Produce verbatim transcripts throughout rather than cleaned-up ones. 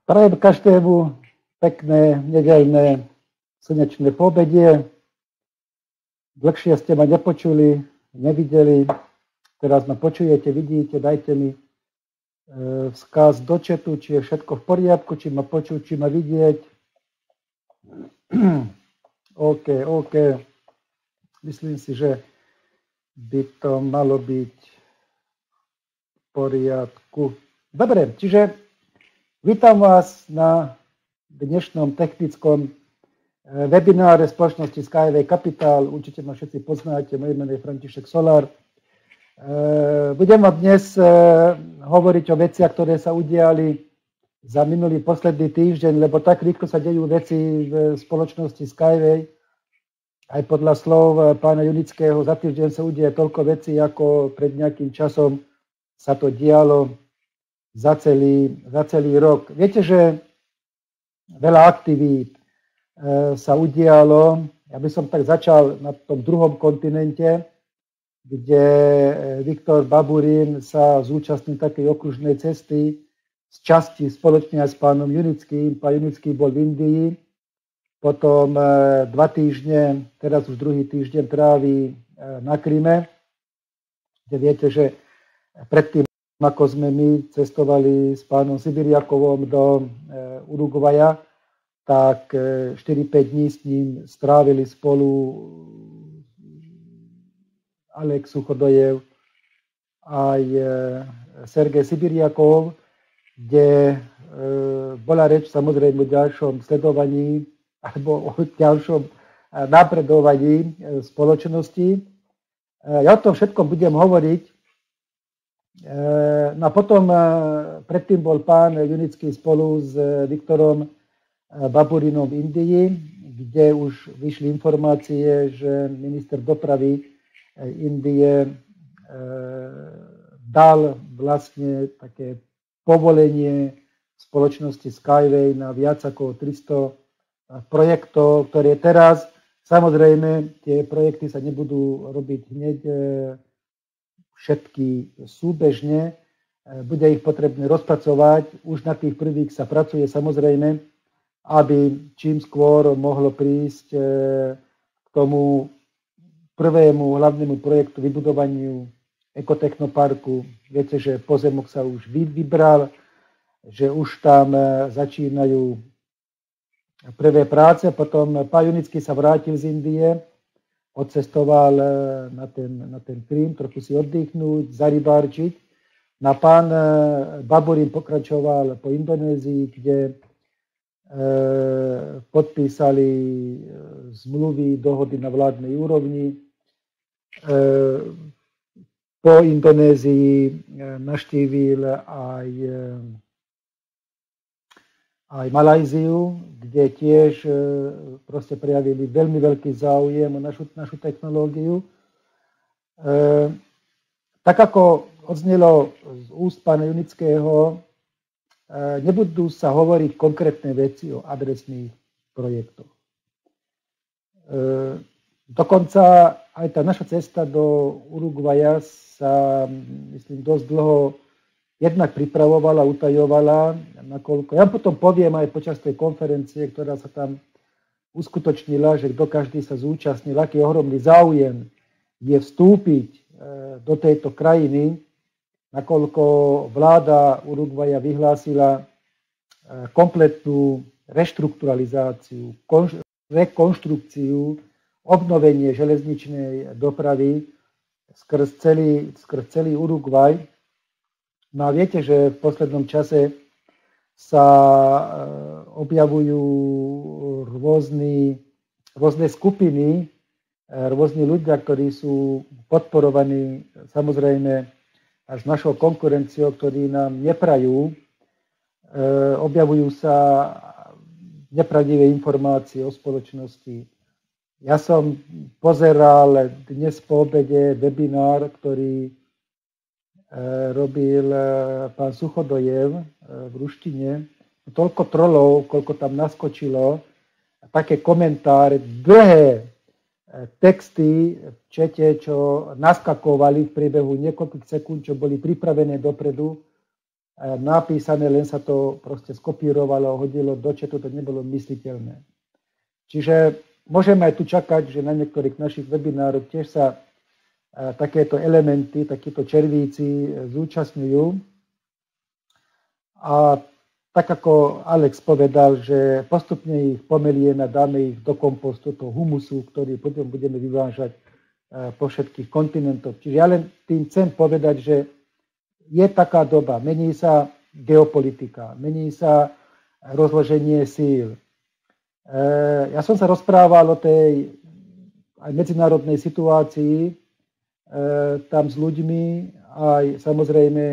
Prajem každému pekné, nedeľné, slnečné poobedie. Dlhšie ste ma nepočuli, nevideli. Teraz ma počujete, vidíte, dajte mi e, vzkaz do chatu, či je všetko v poriadku, či ma počuť, či ma vidieť. OK, OK. Myslím si, že by to malo byť v poriadku. Dobre, čiže vítam vás na dnešnom technickom webináre spoločnosti Skyway Capital. Určite ma všetci poznáte, moje meno je František Solár. Budem vám dnes hovoriť o veciach, ktoré sa udiali za minulý posledný týždeň, lebo tak rýchlo sa dejú veci v spoločnosti Skyway. Aj podľa slov pána Junického za týždeň sa udieje toľko vecí, ako pred nejakým časom sa to dialo za celý, za celý rok. Viete, že veľa aktivít e, sa udialo. Ja by som tak začal na tom druhom kontinente, kde Viktor Baburin sa zúčastnil takej okružnej cesty z časti spoločne aj s pánom Junickým. Pán Junický bol v Indii, potom e, dva týždne, teraz už druhý týždeň trávi e, na Kryme, kde viete, že predtým ako sme my cestovali s pánom Sibiriakovom do e, Uruguaja, tak e, štyri päť dní s ním strávili spolu Alex Suchodojev aj e, Sergej Sibiriakov, kde e, bola reč samozrejme o ďalšom sledovaní alebo o ďalšom napredovaní e, spoločnosti. E, ja o tom všetkom budem hovoriť. No a potom predtým bol pán Junický spolu s Viktorom Baburinom v Indii, kde už vyšli informácie, že minister dopravy Indie dal vlastne také povolenie spoločnosti Skyway na viac ako tristo projektov, ktoré teraz, samozrejme, tie projekty sa nebudú robiť hneď všetky súbežne, bude ich potrebné rozpracovať. Už na tých prvých sa pracuje samozrejme, aby čím skôr mohlo prísť k tomu prvému hlavnému projektu vybudovaniu ekotechnoparku. Viete, že pozemok sa už vybral, že už tam začínajú prvé práce. Potom pán Junický sa vrátil z Indie, odcestoval na ten, na ten Krym, trochu si oddychnúť, zarybárčiť. Na pán Baburin pokračoval po Indonézii, kde e, podpísali zmluvy, dohody na vládnej úrovni. E, po Indonézii navštívil aj, aj Malajziu, kde tiež proste prejavili veľmi veľký záujem o našu, našu technológiu. E, tak ako odznelo z úst pána Junického, e, nebudú sa hovoriť konkrétne veci o adresných projektoch. E, dokonca aj tá naša cesta do Uruguaja sa, myslím, dosť dlho jednak pripravovala, utajovala, nakoľko. Ja potom poviem aj počas tej konferencie, ktorá sa tam uskutočnila, že kto každý sa zúčastnil, aký ohromný záujem je vstúpiť do tejto krajiny, nakoľko vláda Uruguaja vyhlásila kompletnú reštrukturalizáciu, rekonštrukciu, obnovenie železničnej dopravy skrz celý, skrz celý Uruguaj. No a viete, že v poslednom čase sa objavujú rôzny, rôzne skupiny, rôzni ľudia, ktorí sú podporovaní samozrejme až našou konkurenciou, ktorí nám neprajú. Objavujú sa nepravdivé informácie o spoločnosti. Ja som pozeral dnes po obede webinár, ktorý robil pán Suchodojev v ruštine. Toľko trolov, koľko tam naskočilo, také komentáre, dlhé texty v čete, čo naskakovali v priebehu niekoľkých sekúnd, čo boli pripravené dopredu. napísané, len sa to proste skopírovalo, hodilo do chatu, to nebolo mysliteľné. Čiže môžeme aj tu čakať, že na niektorých našich webinároch tiež sa takéto elementy, takíto červíci zúčastňujú. A tak ako Alex povedal, že postupne ich pomelieme a dáme ich do kompostu, toho humusu, ktorý potom budeme vyvážať po všetkých kontinentoch. Čiže ja len tým chcem povedať, že je taká doba, mení sa geopolitika, mení sa rozloženie síl. Ja som sa rozprával o tej aj medzinárodnej situácii tam s ľuďmi, aj samozrejme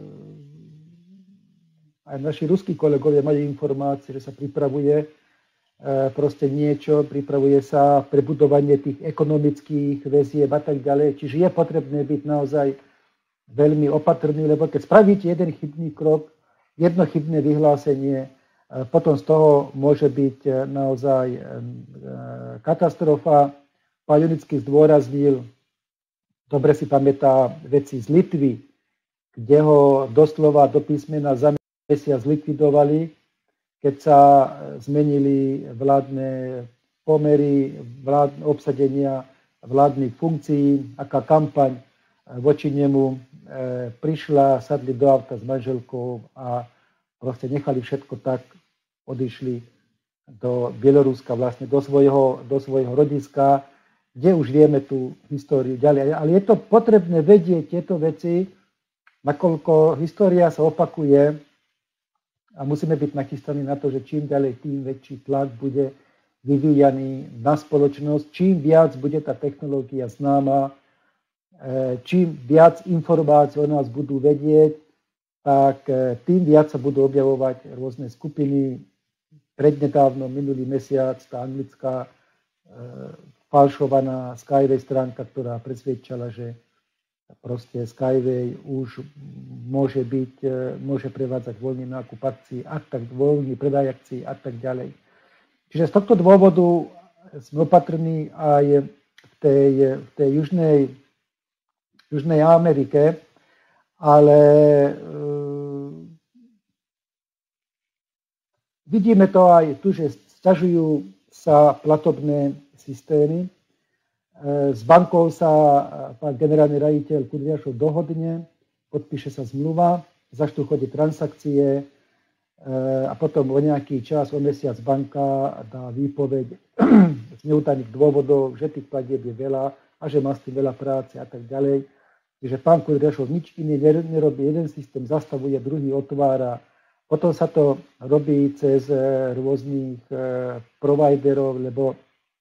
aj naši ruskí kolegovia majú informácie, že sa pripravuje proste niečo, pripravuje sa prebudovanie tých ekonomických väzieb a tak ďalej. Čiže je potrebné byť naozaj veľmi opatrný, lebo keď spravíte jeden chybný krok, jedno chybné vyhlásenie, potom z toho môže byť naozaj katastrofa. Pán Junický zdôraznil, dobre si pamätá veci z Litvy, kde ho doslova do písmena za mesiac zlikvidovali, keď sa zmenili vládne pomery, vládne obsadenia vládnych funkcií, aká kampaň voči nemu e, prišla, sadli do auta s manželkou a proste nechali všetko tak, odišli do Bieloruska, vlastne do svojho, do svojho rodiska, kde už vieme tú históriu ďalej. Ale je to potrebné vedieť tieto veci, nakoľko história sa opakuje a musíme byť nachystaní na to, že čím ďalej, tým väčší tlak bude vyvíjaný na spoločnosť, čím viac bude tá technológia známa, čím viac informácií o nás budú vedieť, tak tým viac sa budú objavovať rôzne skupiny. Prednedávno, minulý mesiac, tá anglická falšovaná Skyway stránka, ktorá presvedčala, že proste Skyway už môže byť, môže prevádzať voľný nákup akcií a tak, voľný predaj akcií a tak ďalej. Čiže z tohto dôvodu sme opatrní aj v tej, v tej južnej, južnej Amerike, ale e, vidíme to aj tu, že sťažujú sa platobné systémy. S bankou sa pán generálny riaditeľ Kudriašov dohodne, podpíše sa zmluva, začnú chodiť transakcie a potom o nejaký čas, o mesiac banka dá výpoveď z neutaných dôvodov, že tých platieb je veľa a že má s tým veľa práce a tak ďalej. Čiže pán Kudriašov nič iné nerobí, jeden systém zastavuje, druhý otvára. Potom sa to robí cez rôznych providerov, lebo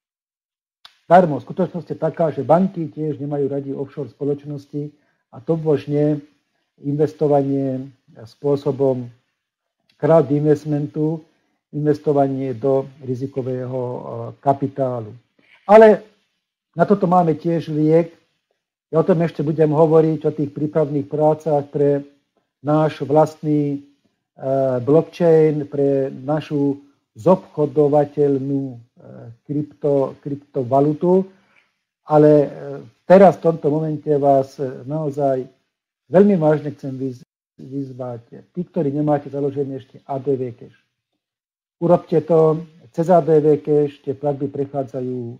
darmo, skutočnosť je taká, že banky tiež nemajú radi offshore spoločnosti a to možne investovanie spôsobom crowd investmentu, investovanie do rizikového kapitálu. Ale na toto máme tiež liek. Ja o tom ešte budem hovoriť, o tých prípravných prácach pre náš vlastný blockchain, pre našu zobchodovateľnú krypto, kryptovalutu, ale teraz v tomto momente vás naozaj veľmi vážne chcem vyzvať. Tí, ktorí nemáte založené ešte á dé vé Cash. Urobte to, cez á dé vé Cash tie platby prechádzajú e,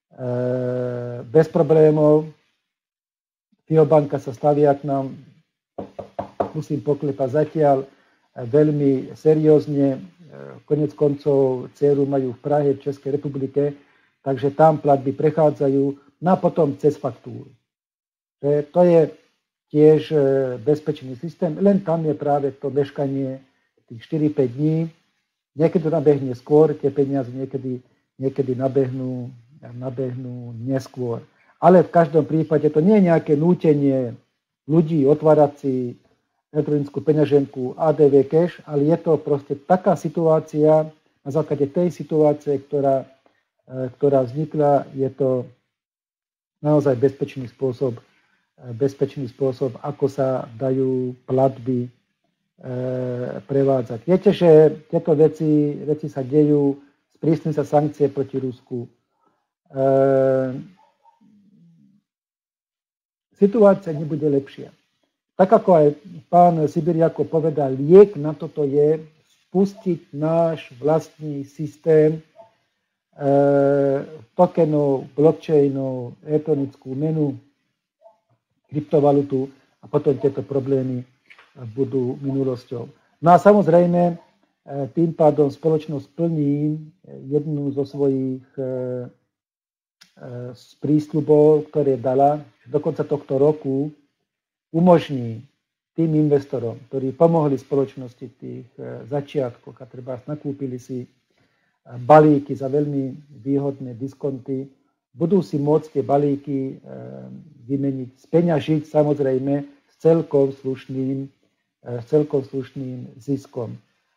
bez problémov. Fiobanka sa stavia k nám, musím poklepať zatiaľ, veľmi seriózne. Konec koncov dceru majú v Prahe, v Českej republike, takže tam platby prechádzajú na potom cez faktúru. To je tiež bezpečný systém, len tam je práve to meškanie tých štyri päť dní. Niekedy nabehne skôr, tie peniaze niekedy, niekedy nabehnú, nabehnú neskôr. Ale v každom prípade to nie je nejaké nútenie ľudí otvárať si elektronickú peňaženku á dé vé Cash, ale je to proste taká situácia, na základe tej situácie, ktorá, ktorá vznikla, je to naozaj bezpečný spôsob, bezpečný spôsob, ako sa dajú platby e, prevádzať. Viete, že tieto veci, veci sa dejú, sprísňujú sa sankcie proti Rusku. E, situácia nebude lepšia. tak ako aj pán Sibiriako povedal, liek na toto je spustiť náš vlastný systém e, tokenov, blockchainov, elektronickú menu, kryptovalutu a potom tieto problémy budú minulosťou. No a samozrejme, tým pádom spoločnosť plní jednu zo svojich prísľubov, ktoré dala, že do konca tohto roku umožní tým investorom, ktorí pomohli spoločnosti v tých začiatkoch a treba nakúpili si balíky za veľmi výhodné diskonty, budú si môcť tie balíky vymeniť, speňažiť samozrejme s celkom slušným, s celkom slušným ziskom.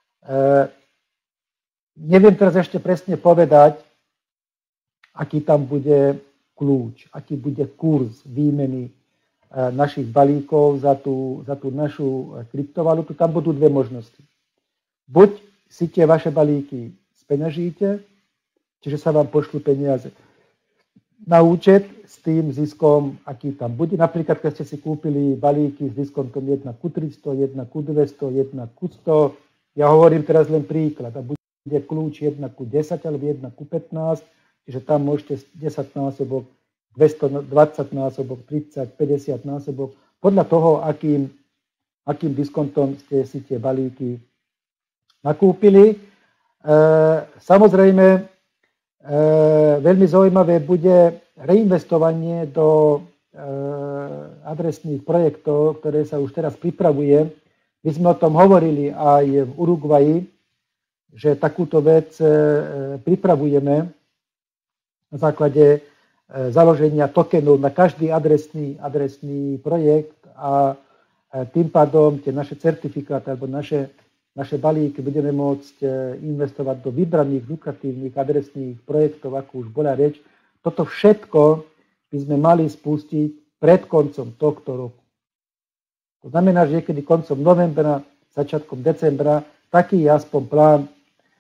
Neviem teraz ešte presne povedať, aký tam bude kľúč, aký bude kurz výmeny našich balíkov za tú, za tú našu kryptovalutu. Tam budú dve možnosti. Buď si tie vaše balíky speňažíte, čiže sa vám pošlú peniaze na účet s tým ziskom, aký tam bude. Napríklad, keď ste si kúpili balíky s diskontom jeden ku tristo, jeden ku dvesto, jeden ku sto, ja hovorím teraz len príklad, a bude kľúč jeden ku desať alebo jeden ku pätnásť, čiže tam môžete desať násobok, dvestodvadsať násobok, tridsať, päťdesiat násobok, podľa toho, akým, akým diskontom ste si tie balíky nakúpili. E, samozrejme, e, veľmi zaujímavé bude reinvestovanie do e, adresných projektov, ktoré sa už teraz pripravuje. My sme o tom hovorili aj v Uruguayi, že takúto vec e, pripravujeme na základe založenia tokenov na každý adresný, adresný projekt a tým pádom tie naše certifikáty alebo naše, naše balíky budeme môcť investovať do vybraných lukratívnych adresných projektov, ako už bola reč. Toto všetko by sme mali spustiť pred koncom tohto roku. To znamená, že niekedy koncom novembra, začiatkom decembra, taký je aspoň plán e,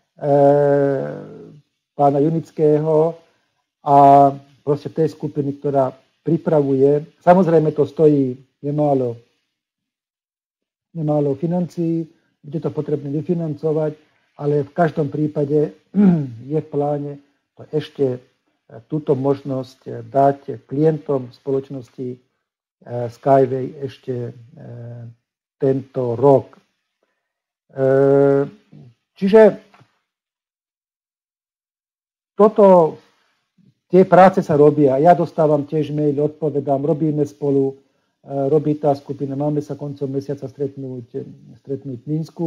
pána Junického a proste tej skupiny, ktorá pripravuje. Samozrejme to stojí nemálo, nemálo financií, bude to potrebné vyfinancovať, ale v každom prípade je v pláne to ešte túto možnosť dať klientom spoločnosti Skyway ešte tento rok. Čiže toto tie práce sa robia. Ja dostávam tiež mail, odpovedám, robíme spolu, robí tá skupina, máme sa koncom mesiaca stretnúť, stretnúť v Minsku.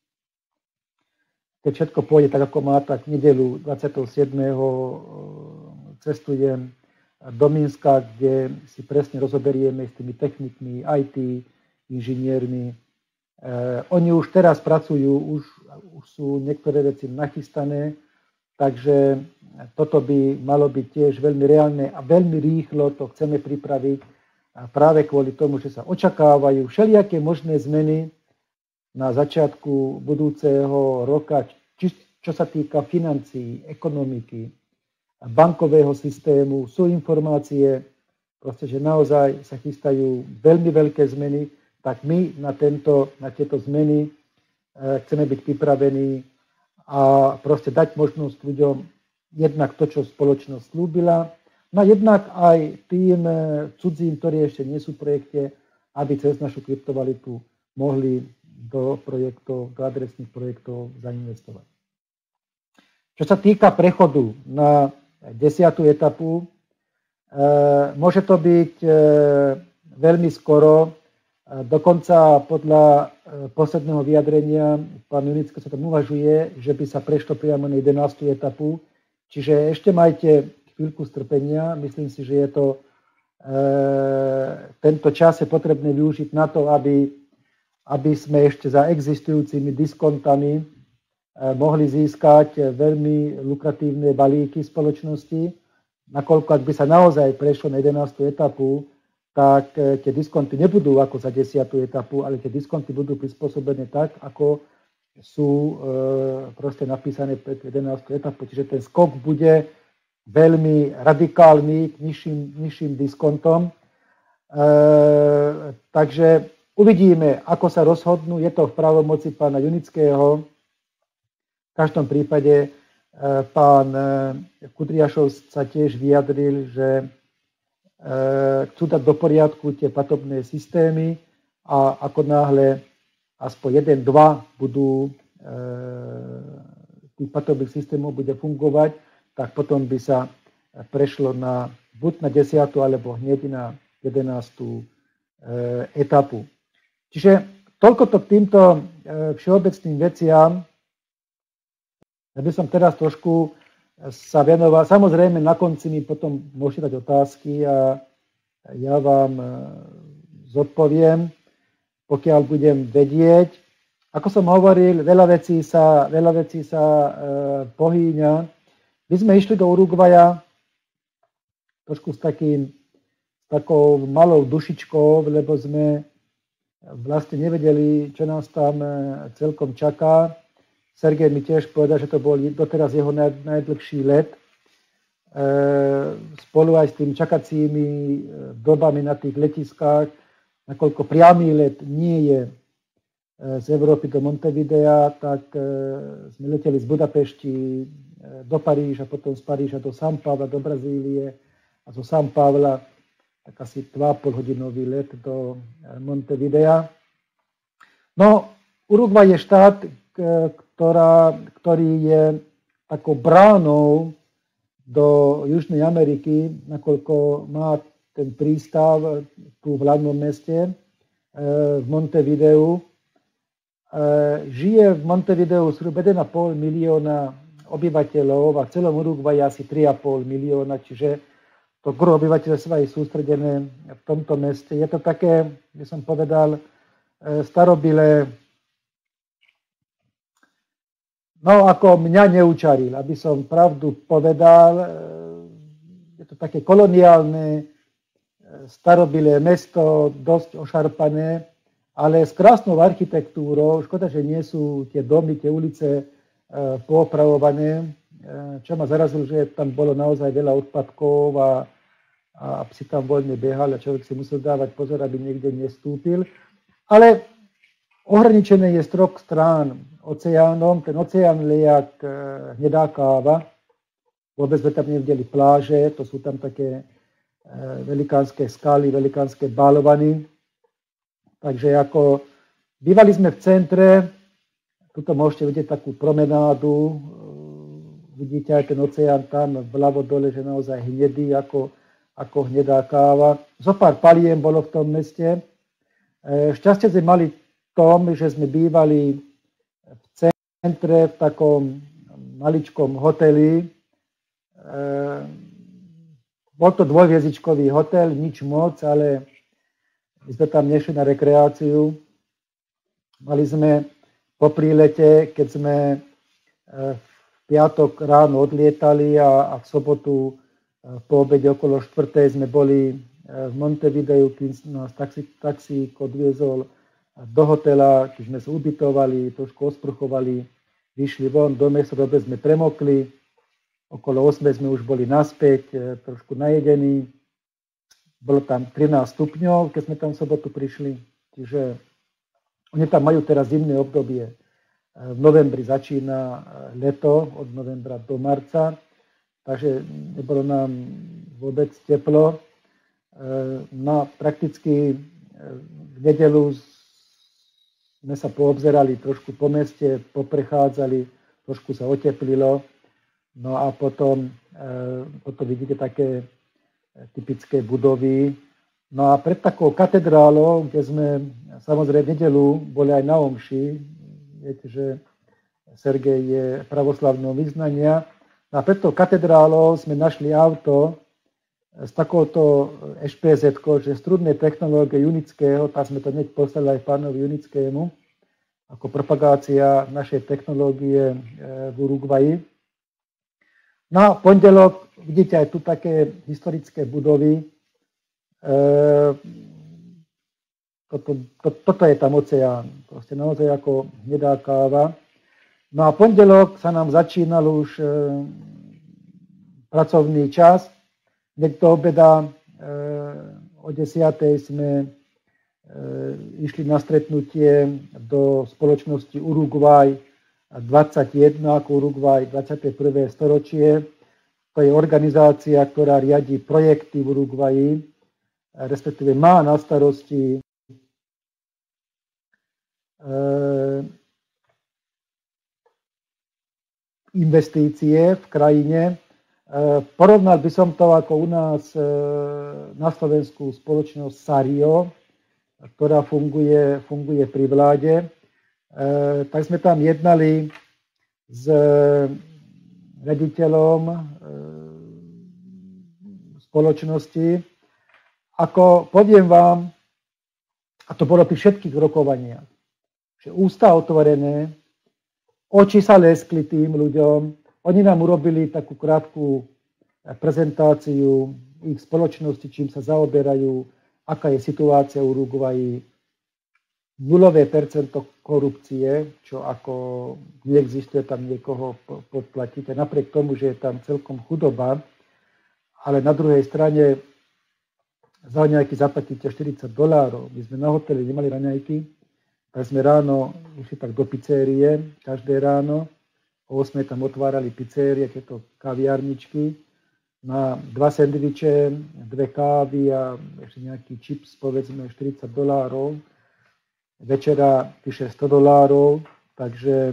Keď všetko pôjde tak, ako má, tak v nedeľu dvadsiateho siedmeho cestujem do Minska, kde si presne rozoberieme s tými technikmi, í té, inžiniermi. Oni už teraz pracujú, už, už sú niektoré veci nachystané, takže toto by malo byť tiež veľmi reálne a veľmi rýchlo to chceme pripraviť práve kvôli tomu, že sa očakávajú všelijaké možné zmeny na začiatku budúceho roka, či, čo sa týka financií, ekonomiky, bankového systému. Sú informácie, proste, že naozaj sa chystajú veľmi veľké zmeny, tak my na, tento, na tieto zmeny e, chceme byť pripravení a proste dať možnosť ľuďom jednak to, čo spoločnosť slúbila, no a jednak aj tým cudzím, ktorí ešte nie sú v projekte, aby cez našu kryptovalutu mohli do projektov, do adresných projektov zainvestovať. Čo sa týka prechodu na desiatú etapu, e, môže to byť e, veľmi skoro, e, dokonca podľa e, posledného vyjadrenia pán Junický sa tam uvažuje, že by sa prešlo priamo na jedenástu etapu. Čiže ešte majte chvíľku strpenia. Myslím si, že je to, e, tento čas je potrebné využiť na to, aby, aby sme ešte za existujúcimi diskontami e, mohli získať veľmi lukratívne balíky spoločnosti. Nakoľko, ak by sa naozaj prešlo na jedenástu etapu, tak e, tie diskonty nebudú ako za desiatu etapu, ale tie diskonty budú prispôsobené tak, ako sú e, proste napísané pre jedenástu etapu, čiže ten skok bude veľmi radikálny k nižším, nižším diskontom. E, takže Uvidíme, ako sa rozhodnú. Je to v právomoci pána Junického. V každom prípade pán Kudriašov sa tiež vyjadril, že chcú dať do poriadku tie platobné systémy a ako náhle aspoň jeden, dva budú tých platobných systémov bude fungovať, tak potom by sa prešlo na, buď na desiatu alebo hneď na jedenástu etapu. Čiže toľko to k týmto všeobecným veciam. Ja by som teraz trošku sa venoval. Samozrejme, na konci mi potom môžete dať otázky a ja vám zodpoviem, pokiaľ budem vedieť. Ako som hovoril, veľa vecí sa, veľa vecí sa e, pohýňa. My sme išli do Uruguaja trošku s takým, takou malou dušičkou, lebo sme vlastne nevedeli, čo nás tam celkom čaká. Sergej mi tiež povedal, že to bol doteraz jeho naj, najdlhší let. E, spolu aj s tým čakacími dobami na tých letiskách, nakoľko priamy let nie je z Európy do Montevidea, tak e, sme leteli z Budapešti e, do Paríža, potom z Paríža do São Paulo, do Brazílie a zo São Paula tak asi dva a pol hodinový let do Montevidea. No, Uruguay je štát, ktorá, ktorý je takou bránou do Južnej Ameriky, nakoľko má ten prístav tu v hlavnom meste v Montevideu. Žije v Montevideu zhruba jeden a pol milióna obyvateľov a v celom Uruguayi asi tri a pol milióna, čiže to gro obyvateľstva je sústredené v tomto meste. Je to také, by som povedal, starobilé. No, ako mňa neučaril, aby som pravdu povedal, je to také koloniálne, starobilé mesto, dosť ošarpané, ale s krásnou architektúrou. Škoda, že nie sú tie domy, tie ulice poopravované. Čo ma zarazilo, že tam bolo naozaj veľa odpadkov a, a psi tam voľne behali a človek si musel dávať pozor, aby niekde nestúpil. Ale ohraničené je z troch strán oceánom. Ten oceán je jak hnedá káva. Vôbec sme tam nevideli pláže, to sú tam také velikánske skaly, velikánske balvany. Takže ako bývali sme v centre, tuto môžete vidieť takú promenádu, vidíte aj ten oceán tam vľavo dole, že naozaj hnedý, ako, ako hnedá káva. Zopár paliem bolo v tom meste. Šťastie sme mali v tom, že sme bývali v centre, v takom maličkom hoteli. Bol to dvojhviezdičkový hotel, nič moc, ale my sme tam nešli na rekreáciu. Mali sme po prílete, keď sme v piatok ráno odlietali a, a v sobotu po obede okolo štvrtej sme boli v Montevideu, keď nás taxi, taxík odviezol do hotela, keď sme sa ubytovali, trošku osprchovali, vyšli von do mesta, dobre sme premokli, okolo osem sme už boli naspäť, trošku najedení. Bolo tam trinásť stupňov, keď sme tam v sobotu prišli, čiže oni tam majú teraz zimné obdobie. V novembri začína leto, od novembra do marca, takže nebolo nám vôbec teplo. No prakticky v nedeľu sme sa poobzerali trošku po meste, poprechádzali, trošku sa oteplilo. No a potom, potom vidíte také typické budovy. No a pred takou katedrálou, kde sme samozrejme v nedeľu boli aj na omši, viete, že Sergej je pravoslavného vyznania. A pred tou katedrálou sme našli auto s takouto eš pé zetkou, že strudné technológie Junického, tak sme to hneď poslali aj pánovi Junickému, ako propagácia našej technológie v Uruguayi. No a pondelok, vidíte aj tu také historické budovy. E, toto, to, toto je tam oceán, proste naozaj ako hnedá káva. No a pondelok sa nám začínal už e, pracovný čas. Hneď do obeda e, o desiatej sme išli na stretnutie do spoločnosti Uruguay dvadsaťjeden ako Uruguay dvadsiate prvé storočie. To je organizácia, ktorá riadi projekty v Uruguayi, respektíve má na starosti investície v krajine. Porovnal by som to ako u nás na Slovensku spoločnosť Sario, ktorá funguje, funguje pri vláde. Tak sme tam jednali s riaditeľom spoločnosti. Ako poviem vám, a to bolo pri všetkých rokovaniach, že ústa otvorené, oči sa leskli tým ľuďom. Oni nám urobili takú krátku prezentáciu ich spoločnosti, čím sa zaoberajú, aká je situácia v Uruguayi, nulové percento korupcie, čo ako neexistuje tam niekoho podplatiť. A napriek tomu, že je tam celkom chudoba, ale na druhej strane za nejaký zaplatíte štyridsať dolárov. My sme na hoteli nemali raňajky, tak sme ráno išli tak do pizzerie, každé ráno. O ôsmej tam otvárali pizzerie, tieto kaviarničky. Na dva sendviče, dve kávy a ešte nejaký čips, povedzme štyridsať dolárov. Večera vyše sto dolárov, takže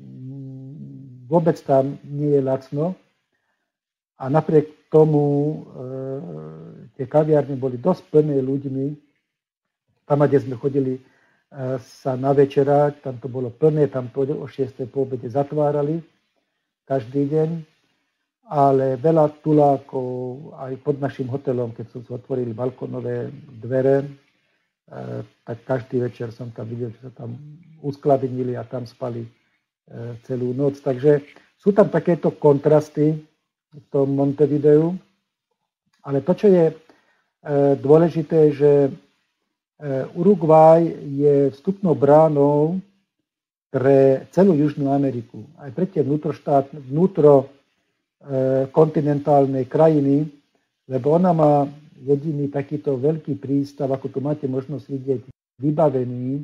vôbec tam nie je lacno. A napriek tomu e, tie kaviárne boli dosť plné ľuďmi. Tam, kde sme chodili e, sa na večerať, tam to bolo plné, tam to o šiestej po obede zatvárali každý deň. Ale veľa tulákov aj pod našim hotelom, keď som si otvorili balkónové dvere, e, tak každý večer som tam videl, že sa tam uskladnili a tam spali e, celú noc. Takže sú tam takéto kontrasty v tom Montevideu. Ale to, čo je e, dôležité, že e, Uruguay je vstupnou bránou pre celú Južnú Ameriku. Aj pre tie vnútroštát, vnútro kontinentálnej krajiny, lebo ona má jediný takýto veľký prístav, ako tu máte možnosť vidieť, vybavený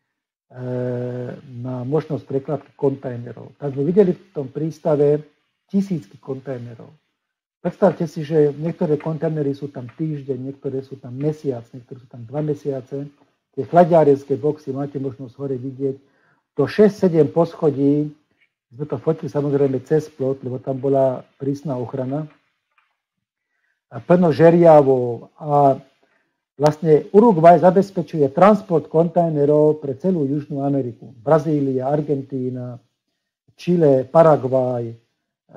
na možnosť prekladky kontajnerov. Tak sme videli v tom prístave tisícky kontajnerov. Predstavte si, že niektoré kontajnery sú tam týždeň, niektoré sú tam mesiac, niektoré sú tam dva mesiace. Tie chladiarenské boxy máte možnosť hore vidieť. Do šesť sedem poschodí sme to fotili samozrejme cez plot, lebo tam bola prísna ochrana. A plno žeriavov a vlastne Uruguay zabezpečuje transport kontajnerov pre celú Južnú Ameriku. Brazília, Argentína, Čile, Paraguaj, e,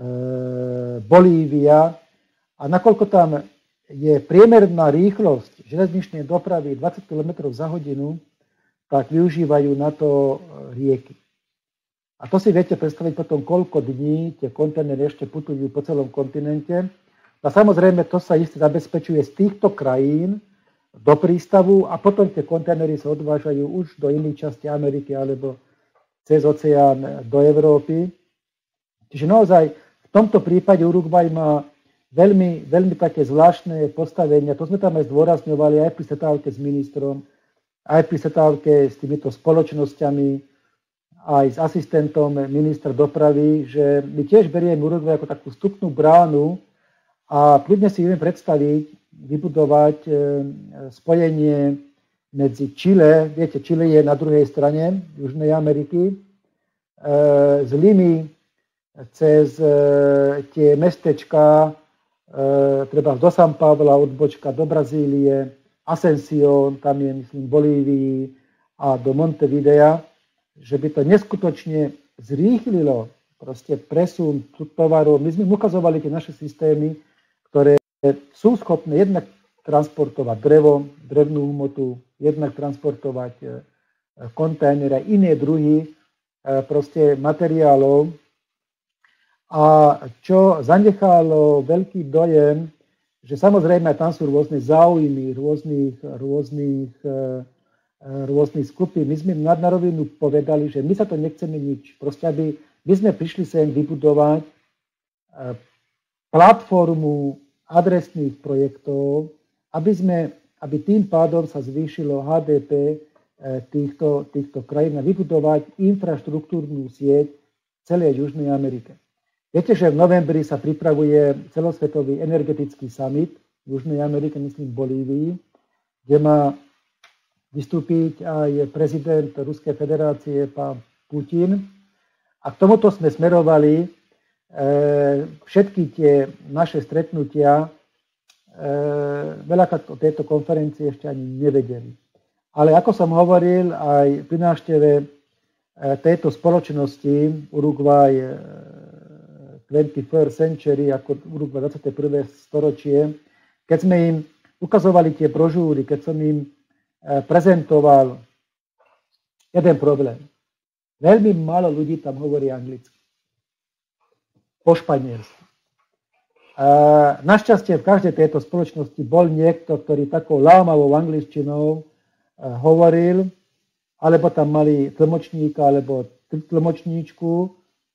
Bolívia. A nakoľko tam je priemerná rýchlosť železničnej dopravy dvadsať kilometrov za hodinu, tak využívajú na to rieky. A to si viete predstaviť potom, koľko dní tie kontajnery ešte putujú po celom kontinente. A samozrejme, to sa isté zabezpečuje z týchto krajín do prístavu a potom tie kontajnery sa odvážajú už do iných častí Ameriky alebo cez oceán do Európy. Čiže naozaj v tomto prípade Uruguay má veľmi, veľmi také zvláštne postavenie. To sme tam aj zdôrazňovali aj pri stretávke s ministrom, aj pri stretávke s týmito spoločnosťami, aj s asistentom ministra dopravy, že my tiež berieme Uruguay ako takú vstupnú bránu a kľudne si vieme predstaviť, vybudovať spojenie medzi Čile, viete, Čile je na druhej strane Južnej Ameriky, z Limy cez tie mestečka, treba do San Pabla, odbočka do Brazílie, Asunción, tam je, myslím, Bolívii a do Montevidea, že by to neskutočne zrýchlilo proste presun tovarov. My sme ukazovali tie naše systémy, ktoré sú schopné jednak transportovať drevo, drevnú hmotu, jednak transportovať kontajnery, iné druhy proste materiálov. A čo zanechalo veľký dojem, že samozrejme tam sú rôzne záujmy, rôznych, rôznych rôznych skupín. My sme na rovinu povedali, že my sa to nechceme nič. Proste, aby my sme prišli sem vybudovať platformu adresných projektov, aby sme aby tým pádom sa zvýšilo há dé pé týchto, týchto krajín a vybudovať infraštruktúrnu sieť celej Južnej Amerike. Viete, že v novembri sa pripravuje celosvetový energetický summit v Južnej Amerike, myslím v Bolívii, kde má vystúpiť aj prezident Ruskej federácie, pán Putin. A k tomuto sme smerovali e, všetky tie naše stretnutia. E, veľakrát o tejto konferencii ešte ani nevedeli. Ale ako som hovoril, aj pri návšteve tejto spoločnosti Uruguay twenty-first century, ako Uruguay dvadsiate prvé storočie, keď sme im ukazovali tie brožúry, keď som im prezentoval jeden problém. Veľmi málo ľudí tam hovorí anglicky. Po španielsku. Našťastie v každej tejto spoločnosti bol niekto, ktorý takou lámavou angličtinou hovoril, alebo tam mali tlmočníka, alebo tlmočníčku, e,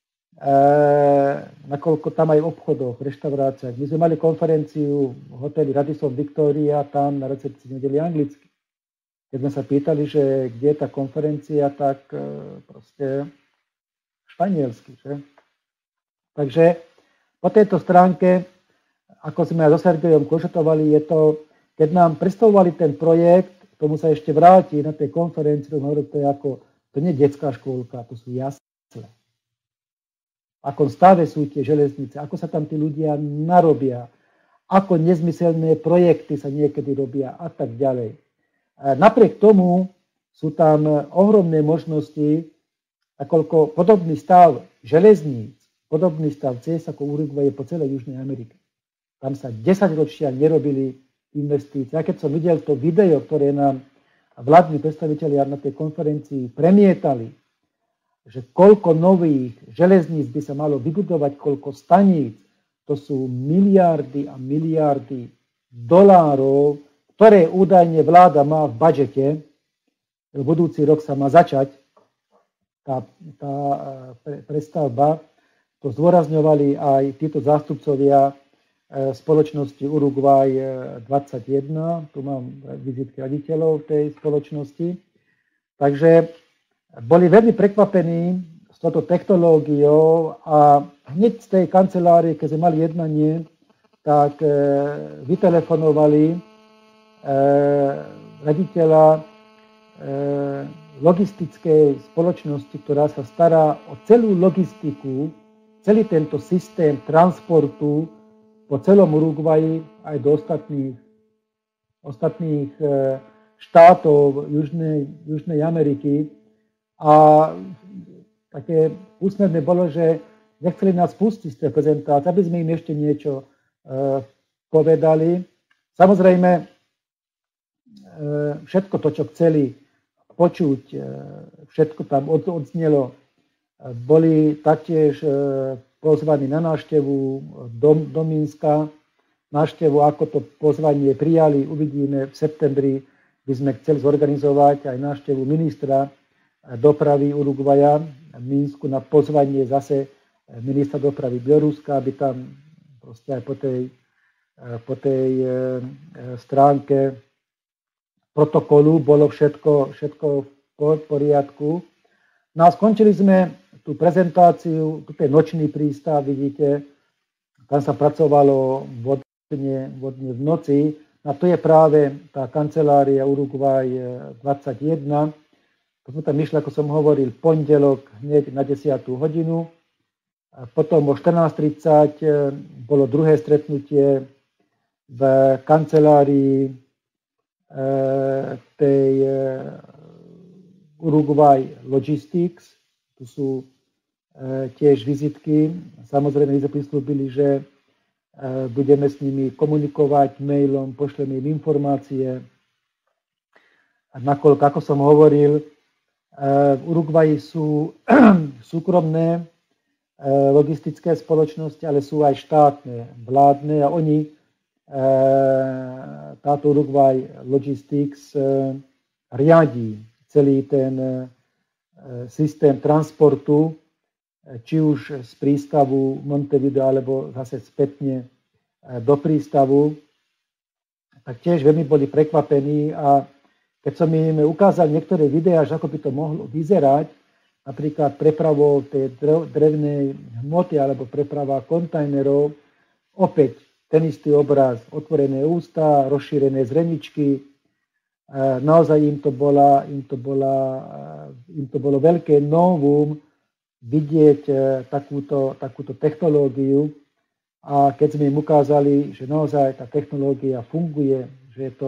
nakoľko tam aj v obchodoch, v reštauráciách. My sme mali konferenciu v hoteli Radisson Victoria, tam na recepcii sme vedeli anglicky. Keď sme sa pýtali, že kde je tá konferencia, tak e, proste španielsky. Že? Takže po tejto stránke, ako sme aj so Sergejom konštatovali, je to, keď nám predstavovali ten projekt, tomu sa ešte vráti na tej konferencii, to hovorí, to je ako, to nie je detská škôlka, to sú jasle. V akom stave sú tie železnice, ako sa tam tí ľudia narobia, ako nezmyselné projekty sa niekedy robia a tak ďalej. Napriek tomu sú tam ohromné možnosti, nakoľko podobný stav železníc, podobný stav ciest ako Uruguay je po celej Južnej Amerike. Tam sa desaťročia nerobili investície. A keď som videl to video, ktoré nám vládni predstavitelia na tej konferencii premietali, že koľko nových železníc by sa malo vybudovať, koľko staníc, to sú miliardy a miliardy dolárov, ktoré údajne vláda má v budžete. V budúci rok sa má začať tá, tá prestavba. To zdôrazňovali aj títo zástupcovia spoločnosti Uruguay dvadsaťjeden. Tu mám vizitky raditeľov tej spoločnosti. Takže boli veľmi prekvapení s touto technológiou a hneď z tej kancelárie, keď sme mali jednanie, tak vytelefonovali raditeľa logistickej spoločnosti, ktorá sa stará o celú logistiku, celý tento systém transportu po celom Uruguayi aj do ostatných, ostatných štátov Južnej, Južnej Ameriky. A také úsmevné bolo, že nechceli nás pustiť z tej prezentácie, aby sme im ešte niečo povedali. Samozrejme, všetko to, čo chceli počuť, všetko tam odznelo. Boli taktiež pozvaní na návštevu do, do Mínska. Návštevu, ako to pozvanie prijali, uvidíme v septembri, by sme chceli zorganizovať aj návštevu ministra dopravy Uruguaya v Mínsku na pozvanie zase ministra dopravy Bieloruska, aby tam proste aj po tej, po tej stránke protokolu bolo všetko, všetko v poriadku. No a skončili sme tú prezentáciu, tu je nočný prístav, vidíte, tam sa pracovalo vodne, vodne v noci. A to je práve tá kancelária Uruguay dvadsaťjeden. To sme tam išli, ako som hovoril, pondelok hneď na desiatu hodinu. A potom o štrnásť tridsať bolo druhé stretnutie v kancelárii tej Uruguay Logistics. Tu sú tiež vizitky. Samozrejme, my sme prislúbili, že budeme s nimi komunikovať mailom, pošleme im informácie. Nakoľko, ako som hovoril, v Uruguayi sú súkromné logistické spoločnosti, ale sú aj štátne, vládne a oni, táto Uruguay Logistics riadí celý ten systém transportu, či už z prístavu Montevideo, alebo zase spätne do prístavu. tak tiež veľmi boli prekvapení a keď som im ukázal niektoré videá, že ako by to mohlo vyzerať, napríklad prepravou tej drevnej hmoty alebo preprava kontajnerov, opäť ten istý obraz, otvorené ústa, rozšírené zreničky, naozaj im to, bola, im, to bola, im to bolo veľké novum vidieť takúto, takúto technológiu a keď sme im ukázali, že naozaj tá technológia funguje, že, je to,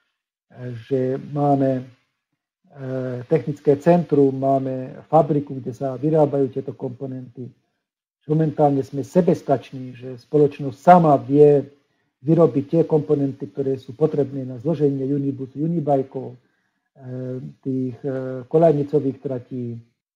že máme technické centrum, máme fabriku, kde sa vyrábajú tieto komponenty, že momentálne sme sebestační, že spoločnosť sama vie vyrobiť tie komponenty, ktoré sú potrebné na zloženie unibusu, unibajkov, tých koľajnicových tratí,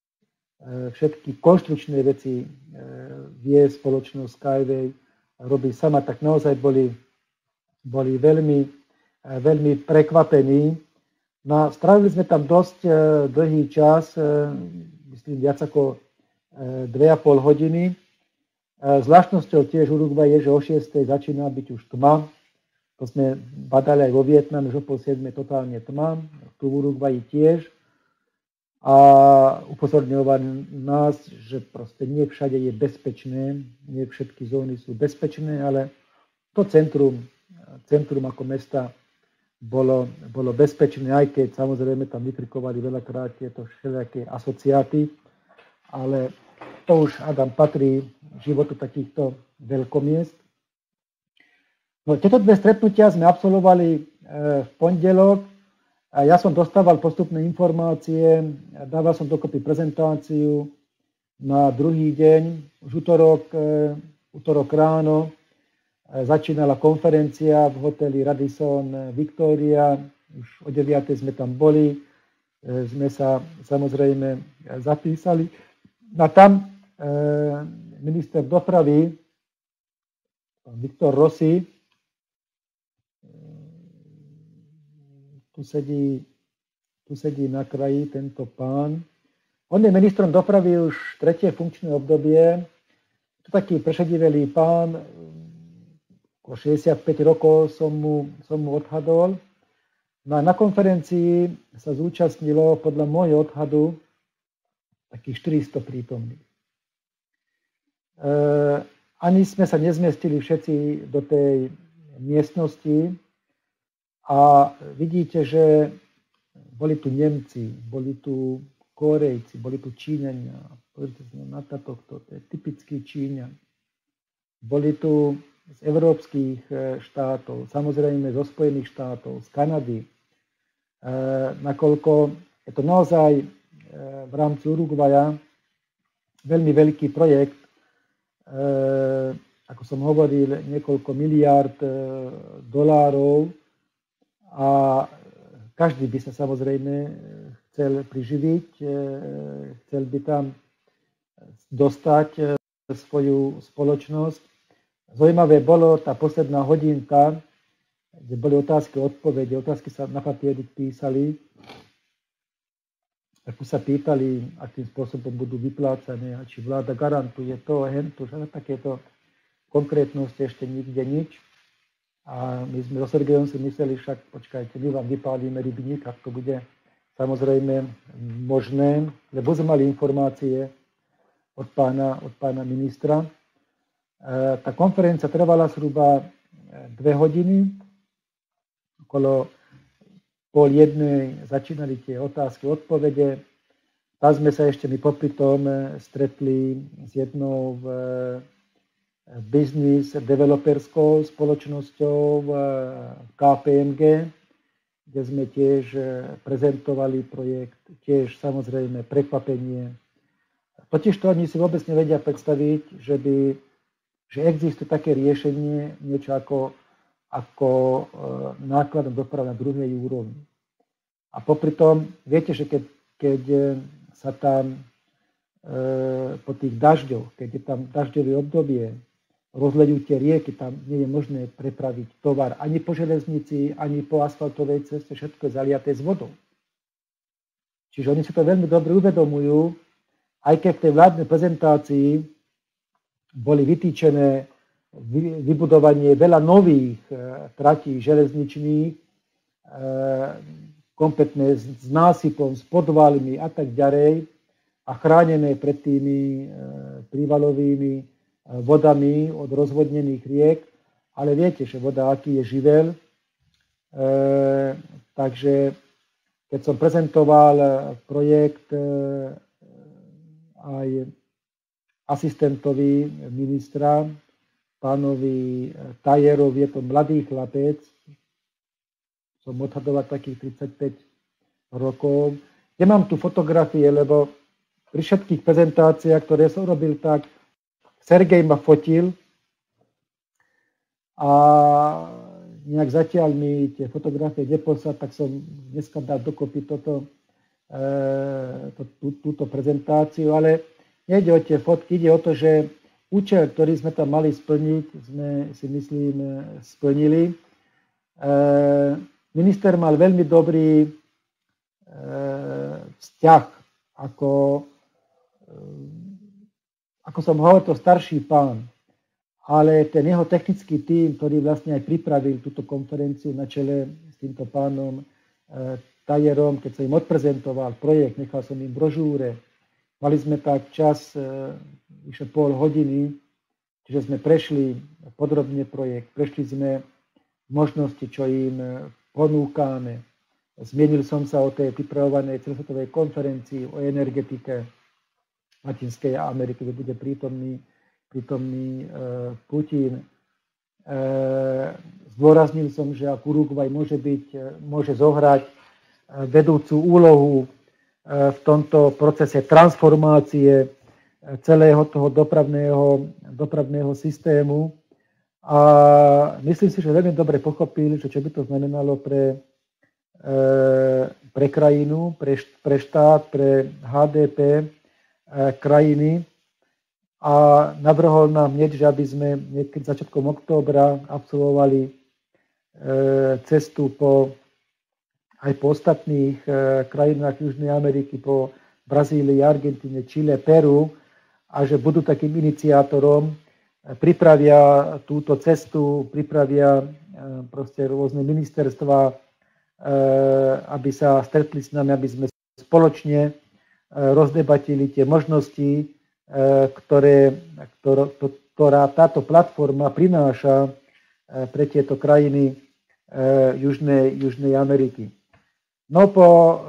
všetky konštrukčné veci vie spoločnosť Skyway robí sama, tak naozaj boli, boli veľmi, veľmi prekvapení. No, strávili sme tam dosť dlhý čas, myslím viac ako dve a pol hodiny. Zvláštnosťou tiež Uruguay je, že o šiestej začína byť už tma. To sme badali aj vo Vietname, že o pol siedmej totálne tma. Tu v Uruguayi tiež. A upozorňovali nás, že proste nie všade je bezpečné, nie všetky zóny sú bezpečné, ale to centrum, centrum ako mesta bolo, bolo bezpečné, aj keď samozrejme tam vykrikovali veľakrát tieto všelijaké asociáty, ale to už, Adam, patrí životu takýchto veľkomiest. No, tieto dve stretnutia sme absolvovali v pondelok. A ja som dostával postupné informácie, dával som dokopy prezentáciu na druhý deň, už útorok, útorok ráno začínala konferencia v hoteli Radisson Victoria, už o deviatej sme tam boli, sme sa samozrejme zapísali. A tam minister dopravy, Viktor Rossi, Tu sedí, tu sedí na kraji tento pán. On je ministrom dopravy už tretie funkčné obdobie. To taký prešedivelý pán, okolo šesťdesiatpäť rokov som mu, som mu odhadol. No a na konferencii sa zúčastnilo podľa môjho odhadu takých štyristo prítomných. E, ani sme sa nezmestili všetci do tej miestnosti. A vidíte, že boli tu Nemci, boli tu Kórejci, boli tu Číňania. Pozrite sa na to, to je typický Číňan. Boli tu z európskych štátov, samozrejme zo Spojených štátov, z Kanady. E, nakoľko je to naozaj e, v rámci Uruguaya veľmi veľký projekt, e, ako som hovoril, niekoľko miliárd e, dolárov, a každý by sa samozrejme chcel priživiť, chcel by tam dostať svoju spoločnosť. Zaujímavé bolo tá posledná hodinka, kde boli otázky a odpovede, otázky sa na papieri písali, ako sa pýtali, akým spôsobom budú vyplácané, či vláda garantuje to, hento, že takéto konkrétnosti ešte nikde nič. A my sme so Sergejom si mysleli, však počkajte, my vám vypálime rybník, ak to bude samozrejme možné, lebo sme mali informácie od pána, od pána ministra. E, tá konferencia trvala zhruba dve hodiny, okolo pol jednej začínali tie otázky, odpovede. Tam sme sa ešte my popri tom stretli s jednou v business developerskou spoločnosťou ká pé em gé, kde sme tiež prezentovali projekt, tiež samozrejme prekvapenie. Totiž to oni si vôbec nevedia predstaviť, že, by, že existuje také riešenie, niečo ako, ako nákladom doprava na druhej úrovni. A popri tom, viete, že keď, keď sa tam e, po tých dažďoch, keď je tam dažďové obdobie, rozlejú tie rieky, tam nie je možné prepraviť tovar ani po železnici, ani po asfaltovej ceste, všetko je zaliaté s vodou. Čiže oni si to veľmi dobre uvedomujú, aj keď v tej vládnej prezentácii boli vytýčené vybudovanie veľa nových tratí železničných, kompletné s násypom, s podvalmi a tak ďalej a chránené pred tými prívalovými vodami od rozvodnených riek. Ale viete, že voda, aký je živel. Takže keď som prezentoval projekt aj asistentovi ministra, pánovi Tajerovi, je to mladý chlapec, som odhadovať takých tridsaťpäť rokov. Nemám tu fotografie, lebo pri všetkých prezentáciách, ktoré som robil, tak Sergej ma fotil a nejak zatiaľ mi tie fotografie neposlal, tak som dneska dal dokopy toto, e, to, tú, túto prezentáciu, ale nejde o tie fotky, ide o to, že účel, ktorý sme tam mali splniť, sme si myslím splnili. E, minister mal veľmi dobrý e, vzťah, ako, e, ako som hovoril, to starší pán, ale ten jeho technický tím, ktorý vlastne aj pripravil túto konferenciu na čele s týmto pánom e, Tajerom, keď som im odprezentoval projekt, nechal som im brožúre, mali sme tak čas e, vyše pol hodiny, čiže sme prešli podrobne projekt, prešli sme možnosti, čo im ponúkame. Zmienil som sa o tej pripravovanej celosvetovej konferencii o energetike Latinskej Ameriky, kde bude prítomný, prítomný e, Putin. E, zdôraznil som, že ak Uruguay môže, byť, môže zohrať vedúcu úlohu v tomto procese transformácie celého toho dopravného, dopravného systému. A myslím si, že veľmi dobre pochopili, že čo by to znamenalo pre, pre krajinu, pre, pre štát, pre há dé pé krajiny. A navrhol nám hneď, že aby sme niekedy začiatkom októbra absolvovali cestu po, aj po ostatných krajinách Južnej Ameriky, po Brazílii, Argentíne, Čile, Peru, a že budú takým iniciátorom, pripravia túto cestu, pripravia proste rôzne ministerstva, aby sa stretli s nami, aby sme spoločne rozdebatili tie možnosti, ktoré, ktorá táto platforma prináša pre tieto krajiny Južnej, Južnej Ameriky. No po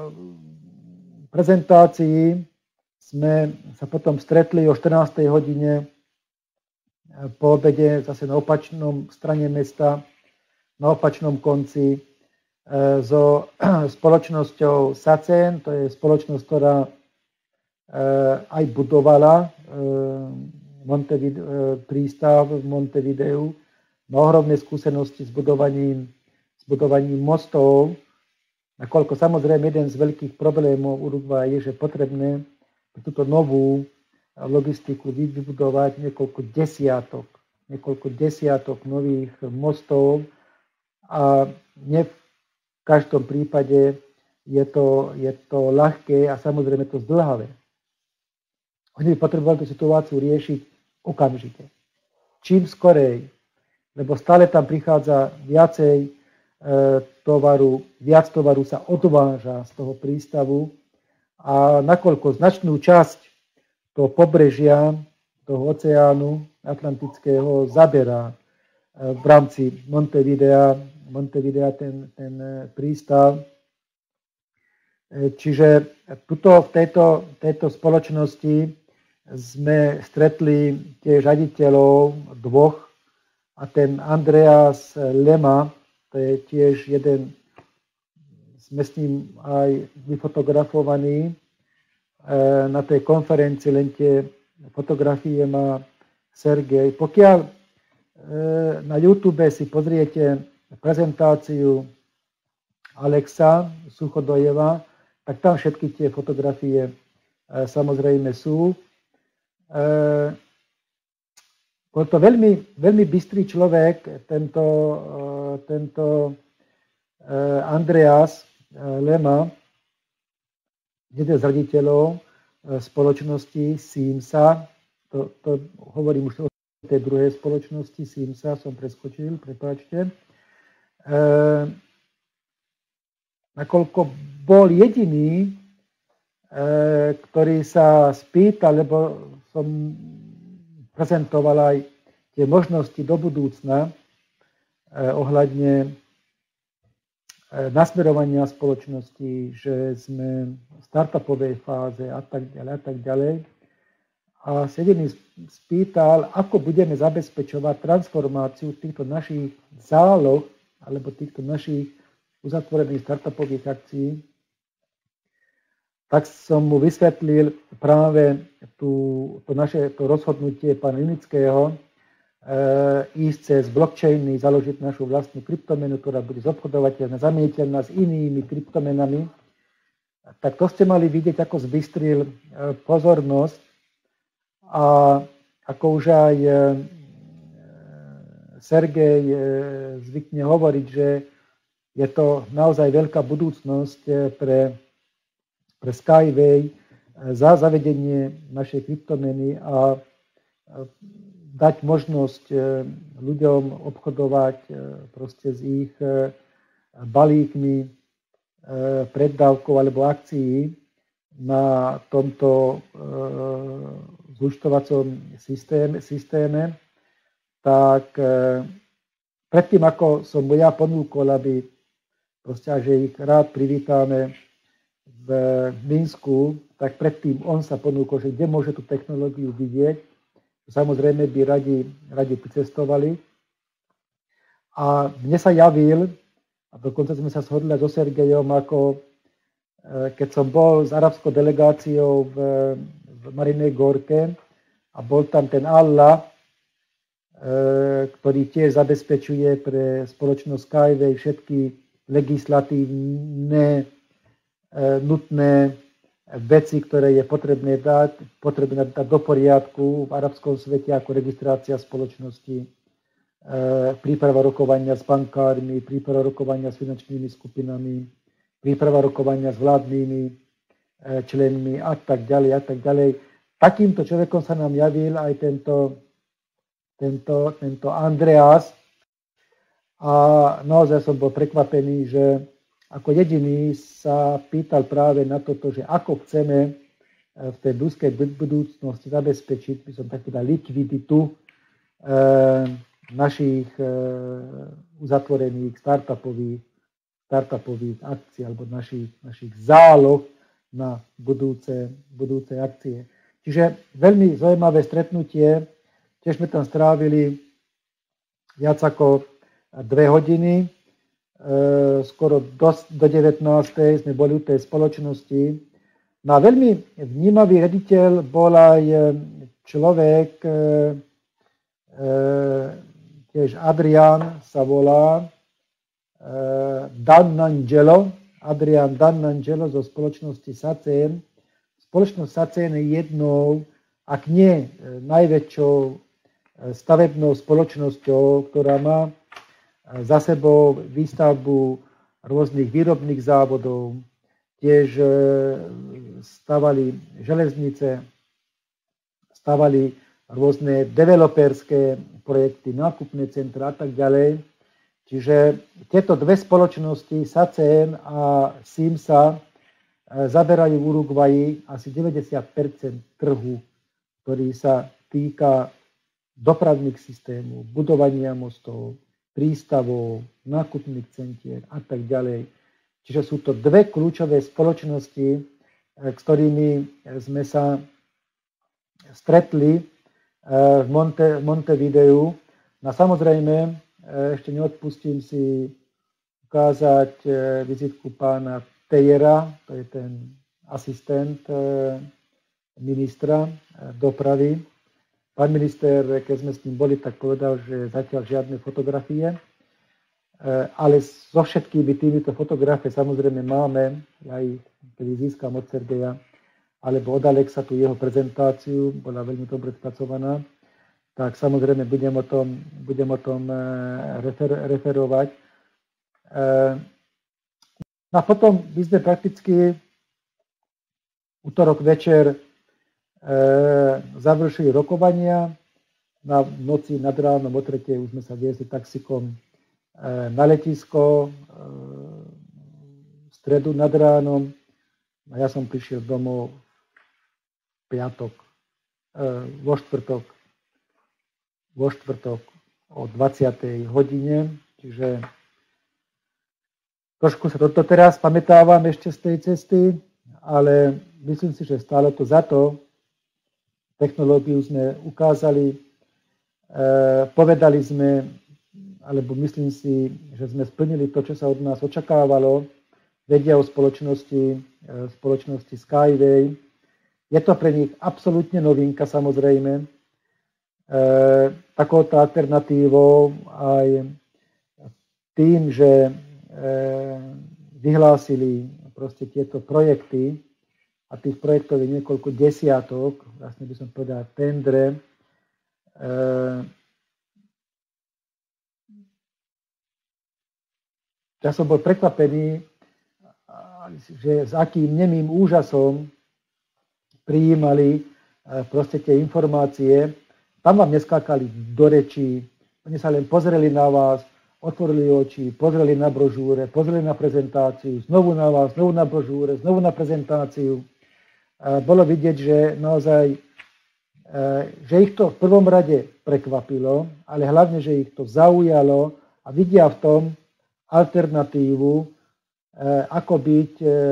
prezentácii sme sa potom stretli o štrnástej hodine po obede zase na opačnom strane mesta, na opačnom konci so spoločnosťou SACEN, to je spoločnosť, ktorá aj budovala Montevideo, prístav v Montevideu, má ohromné skúsenosti s budovaním, s budovaním mostov, nakoľko samozrejme jeden z veľkých problémov Uruguay je, že potrebné túto novú logistiku vybudovať niekoľko desiatok, niekoľko desiatok nových mostov a nie v každom prípade je to, je to ľahké a samozrejme to zdĺhavé. Oni by potrebovali tú situáciu riešiť okamžite. Čím skorej, lebo stále tam prichádza viacej e, tovaru, viac tovaru sa odváža z toho prístavu a nakoľko značnú časť toho pobrežia, toho oceánu Atlantického zaberá e, v rámci Montevidea, Montevidea ten, ten prístav. E, čiže tuto v tejto, tejto spoločnosti sme stretli tiež raditeľov dvoch a ten Andreas Lema, to je tiež jeden, sme s ním aj vyfotografovaní na tej konferencii, len tie fotografie má Sergej. Pokiaľ na YouTube si pozriete prezentáciu Alexa Suchodojeva, tak tam všetky tie fotografie samozrejme sú. Bol to veľmi, veľmi bystrý človek, tento, tento Andreas Lema, jeden z raditeľov spoločnosti SIMSA, to, to hovorím už o tej druhej spoločnosti Simsa som preskočil, prepáčte. E, nakoľko bol jediný, e, ktorý sa spýtal, lebo som prezentoval aj tie možnosti do budúcna eh, ohľadne eh, nasmerovania spoločnosti, že sme v startupovej fáze a tak ďalej a tak ďalej. A sa jediný spýtal, ako budeme zabezpečovať transformáciu týchto našich záloh alebo týchto našich uzatvorených startupových akcií. Tak som mu vysvetlil práve tú, to naše to rozhodnutie pána Junického e, ísť cez blockchainy, založiť našu vlastnú kryptomenu, ktorá bude zobchodovateľná, zamieniteľná s inými kryptomenami. Tak to ste mali vidieť, ako zbystril e, pozornosť a ako už aj e, Sergej e, zvykne hovoriť, že je to naozaj veľká budúcnosť e, pre pre Skyway za zavedenie našej kryptomeny a dať možnosť ľuďom obchodovať proste s ich balíkmi preddávkov alebo akcií na tomto zúčtovacom systéme, systéme, tak predtým, ako som mu ja ponúkol, aby proste, že ich rád privítame v Minsku, tak predtým on sa ponúkol, že kde môže tú technológiu vidieť. Samozrejme by radi, radi pricestovali. A mne sa javil, a dokonca sme sa shodli so Sergejom, ako keď som bol s arabskou delegáciou v, v Marinej Gorke a bol tam ten Allah, ktorý tiež zabezpečuje pre spoločnosť Skyway všetky legislatívne nutné veci, ktoré je potrebné dať, potrebné dať do poriadku v arabskom svete, ako registrácia spoločnosti, príprava rokovania s bankármi, príprava rokovania s finančnými skupinami, príprava rokovania s vládnymi členmi a tak ďalej a tak ďalej. Takýmto človekom sa nám javil aj tento, tento, tento Andreas a naozaj som bol prekvapený, že ako jediný sa pýtal práve na toto, že ako chceme v tej blízkej budúcnosti zabezpečiť, by som tak povedal, likviditu našich uzatvorených startupových, startupových akcií alebo našich, našich záloh na budúce, budúce akcie. Čiže veľmi zaujímavé stretnutie. Tiež sme tam strávili viac ako dve hodiny. Skoro do, do devätnástej sme boli u tej spoločnosti. No a veľmi vnímavý riaditeľ bol aj človek, e, e, tiež Adrian sa volá, e, Dannangelo, Adrian Dannangelo zo spoločnosti Sacen. Spoločnosť Sacen je jednou, ak nie najväčšou stavebnou spoločnosťou, ktorá má za sebou výstavbu rôznych výrobných závodov, tiež stavali železnice, stavali rôzne developerské projekty, nákupné centra a tak ďalej. Čiže tieto dve spoločnosti, Sacen a Simsa, zaberajú v Uruguayi asi deväťdesiat percent trhu, ktorý sa týka dopravných systémov, budovania mostov, prístavov, nákupných centier a tak ďalej. Čiže sú to dve kľúčové spoločnosti, s ktorými sme sa stretli v Monte, Montevideu. No samozrejme, ešte neodpustím si ukázať vizitku pána Tejera, to je ten asistent ministra dopravy. Pán minister, keď sme s ním boli, tak povedal, že zatiaľ žiadne fotografie, ale so všetkými týmito fotografie samozrejme máme, ja ich kedy získam od Sergeja, alebo od Alexa tú jeho prezentáciu, bola veľmi dobre spracovaná, tak samozrejme budem o tom, budem o tom refer, referovať. A potom by sme prakticky útorok večer završili rokovania na noci nad ránom o tretej už sme sa viezli taxikom na letisko, v stredu nad ránom. A ja som prišiel domov v piatok, vo štvrtok, vo štvrtok o dvadsiatej hodine, čiže trošku sa toto teraz pamätávam ešte z tej cesty, ale myslím si, že stále to za to. Technológiu sme ukázali, povedali sme, alebo myslím si, že sme splnili to, čo sa od nás očakávalo. Vedia o spoločnosti, spoločnosti Skyway. Je to pre nich absolútne novinka, samozrejme. E, takouto alternatívou aj tým, že e, vyhlásili proste tieto projekty, a tých projektov je niekoľko desiatok, vlastne by som povedal tendre, e, ja som bol prekvapený, že s akým nemým úžasom prijímali proste tie informácie. Tam vám neskákali do rečí, oni sa len pozreli na vás, otvorili oči, pozreli na brožúre, pozreli na prezentáciu, znovu na vás, znovu na brožúre, znovu na prezentáciu. Bolo vidieť, že naozaj, že ich to v prvom rade prekvapilo, ale hlavne, že ich to zaujalo a vidia v tom alternatívu, ako byť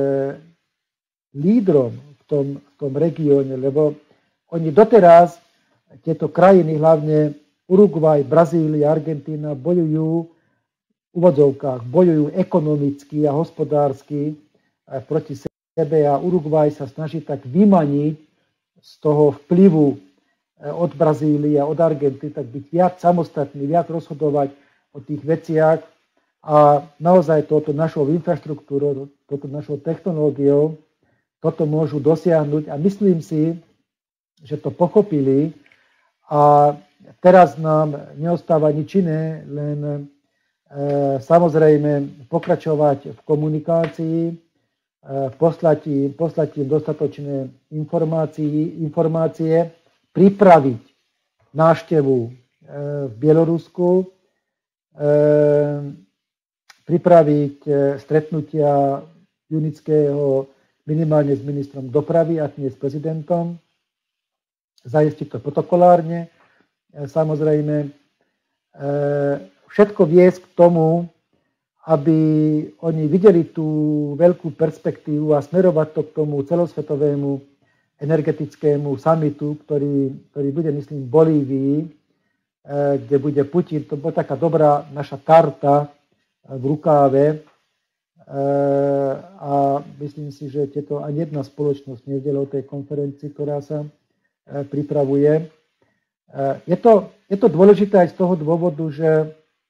lídrom v tom, v tom regióne, lebo oni doteraz, tieto krajiny, hlavne Uruguay, Brazília, Argentína, bojujú v úvodzovkách, bojujú ekonomicky a hospodársky proti sebe a Uruguay sa snaží tak vymaniť z toho vplyvu od Brazílie a od Argentíny, tak byť viac samostatný, viac rozhodovať o tých veciach. A naozaj toto našou infraštruktúrou, toto našou technológiou, toto môžu dosiahnuť a myslím si, že to pochopili a teraz nám neostáva nič iné, len e, samozrejme pokračovať v komunikácii, e, poslať, im, poslať im dostatočné informácie, informácie, pripraviť návštevu e, v Bielorusku, e, pripraviť stretnutia Junického minimálne s ministrom dopravy, ak nie s prezidentom, zajistiť to protokolárne. Samozrejme, všetko viesť k tomu, aby oni videli tú veľkú perspektívu a smerovať to k tomu celosvetovému energetickému summitu, ktorý, ktorý bude, myslím, v Bolívii, kde bude Putin. To bola taká dobrá naša karta v rukáve a myslím si, že tieto ani jedna spoločnosť nevedela o tej konferencii, ktorá sa pripravuje. Je to, je to dôležité aj z toho dôvodu, že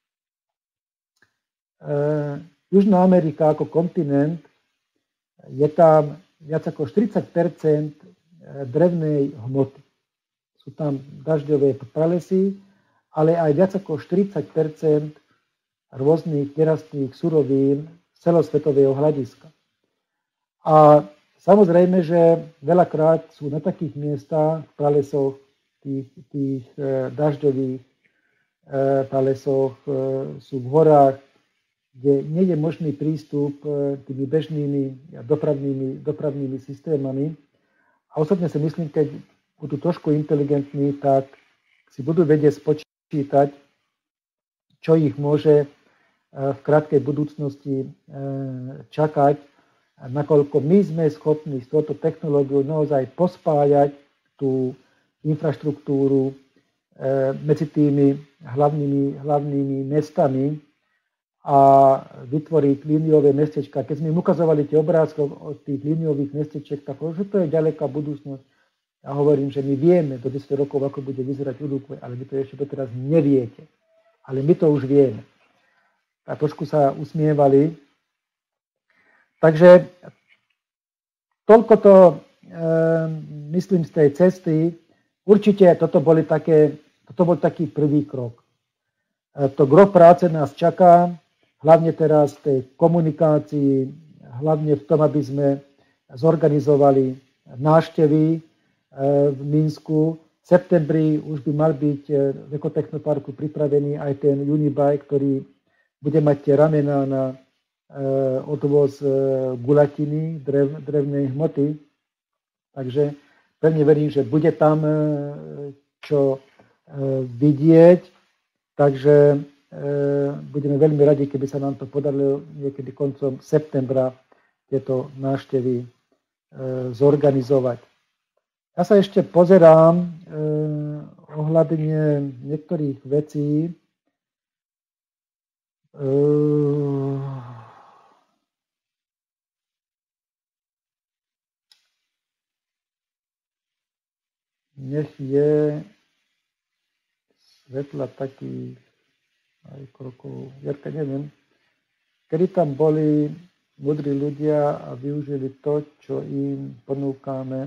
Južná Amerika ako kontinent, je tam viac ako štyridsať percent drevnej hmoty. Sú tam dažďové pralesy, ale aj viac ako štyridsať percent rôznych nerastných surovín z celosvetového hľadiska. A samozrejme, že veľakrát sú na takých miestach, v pralesoch, tých, tých e, dažďových e, pralesoch, e, sú v horách, kde nie je možný prístup e, tými bežnými dopravnými, dopravnými systémami. A osobne si myslím, keď budú trošku inteligentní, tak si budú vedieť spočítať, čo ich môže v krátkej budúcnosti čakať, nakoľko my sme schopní s touto technológiou naozaj pospájať tú infraštruktúru medzi tými hlavnými, hlavnými mestami a vytvoriť líniové mestečka. Keď sme im ukazovali tie obrázky od tých líniových mestečiek, tak že to je ďaleká budúcnosť. Ja hovorím, že my vieme do desať rokov, ako bude vyzerať Uruguay, ale vy to ešte doteraz neviete. Ale my to už vieme. A trošku sa usmievali. Takže toľko to, e, myslím, z tej cesty. Určite toto, boli také, toto bol taký prvý krok. E, to gro práce nás čaká, hlavne teraz v tej komunikácii, hlavne v tom, aby sme zorganizovali návštevy e, v Minsku v septembri už by mal byť v Ekotechnoparku pripravený aj ten Unibike, ktorý bude mať tie ramená na odvoz gulatiny, drev, drevnej hmoty. Takže pevne verím, že bude tam čo vidieť. Takže budeme veľmi radi, keby sa nám to podarilo niekedy koncom septembra tieto návštevy zorganizovať. Ja sa ešte pozerám ohľadne niektorých vecí. Nech je svetla takých aj krokov, Jarka, neviem, kedy tam boli múdri ľudia a využili to, čo im ponúkame, e,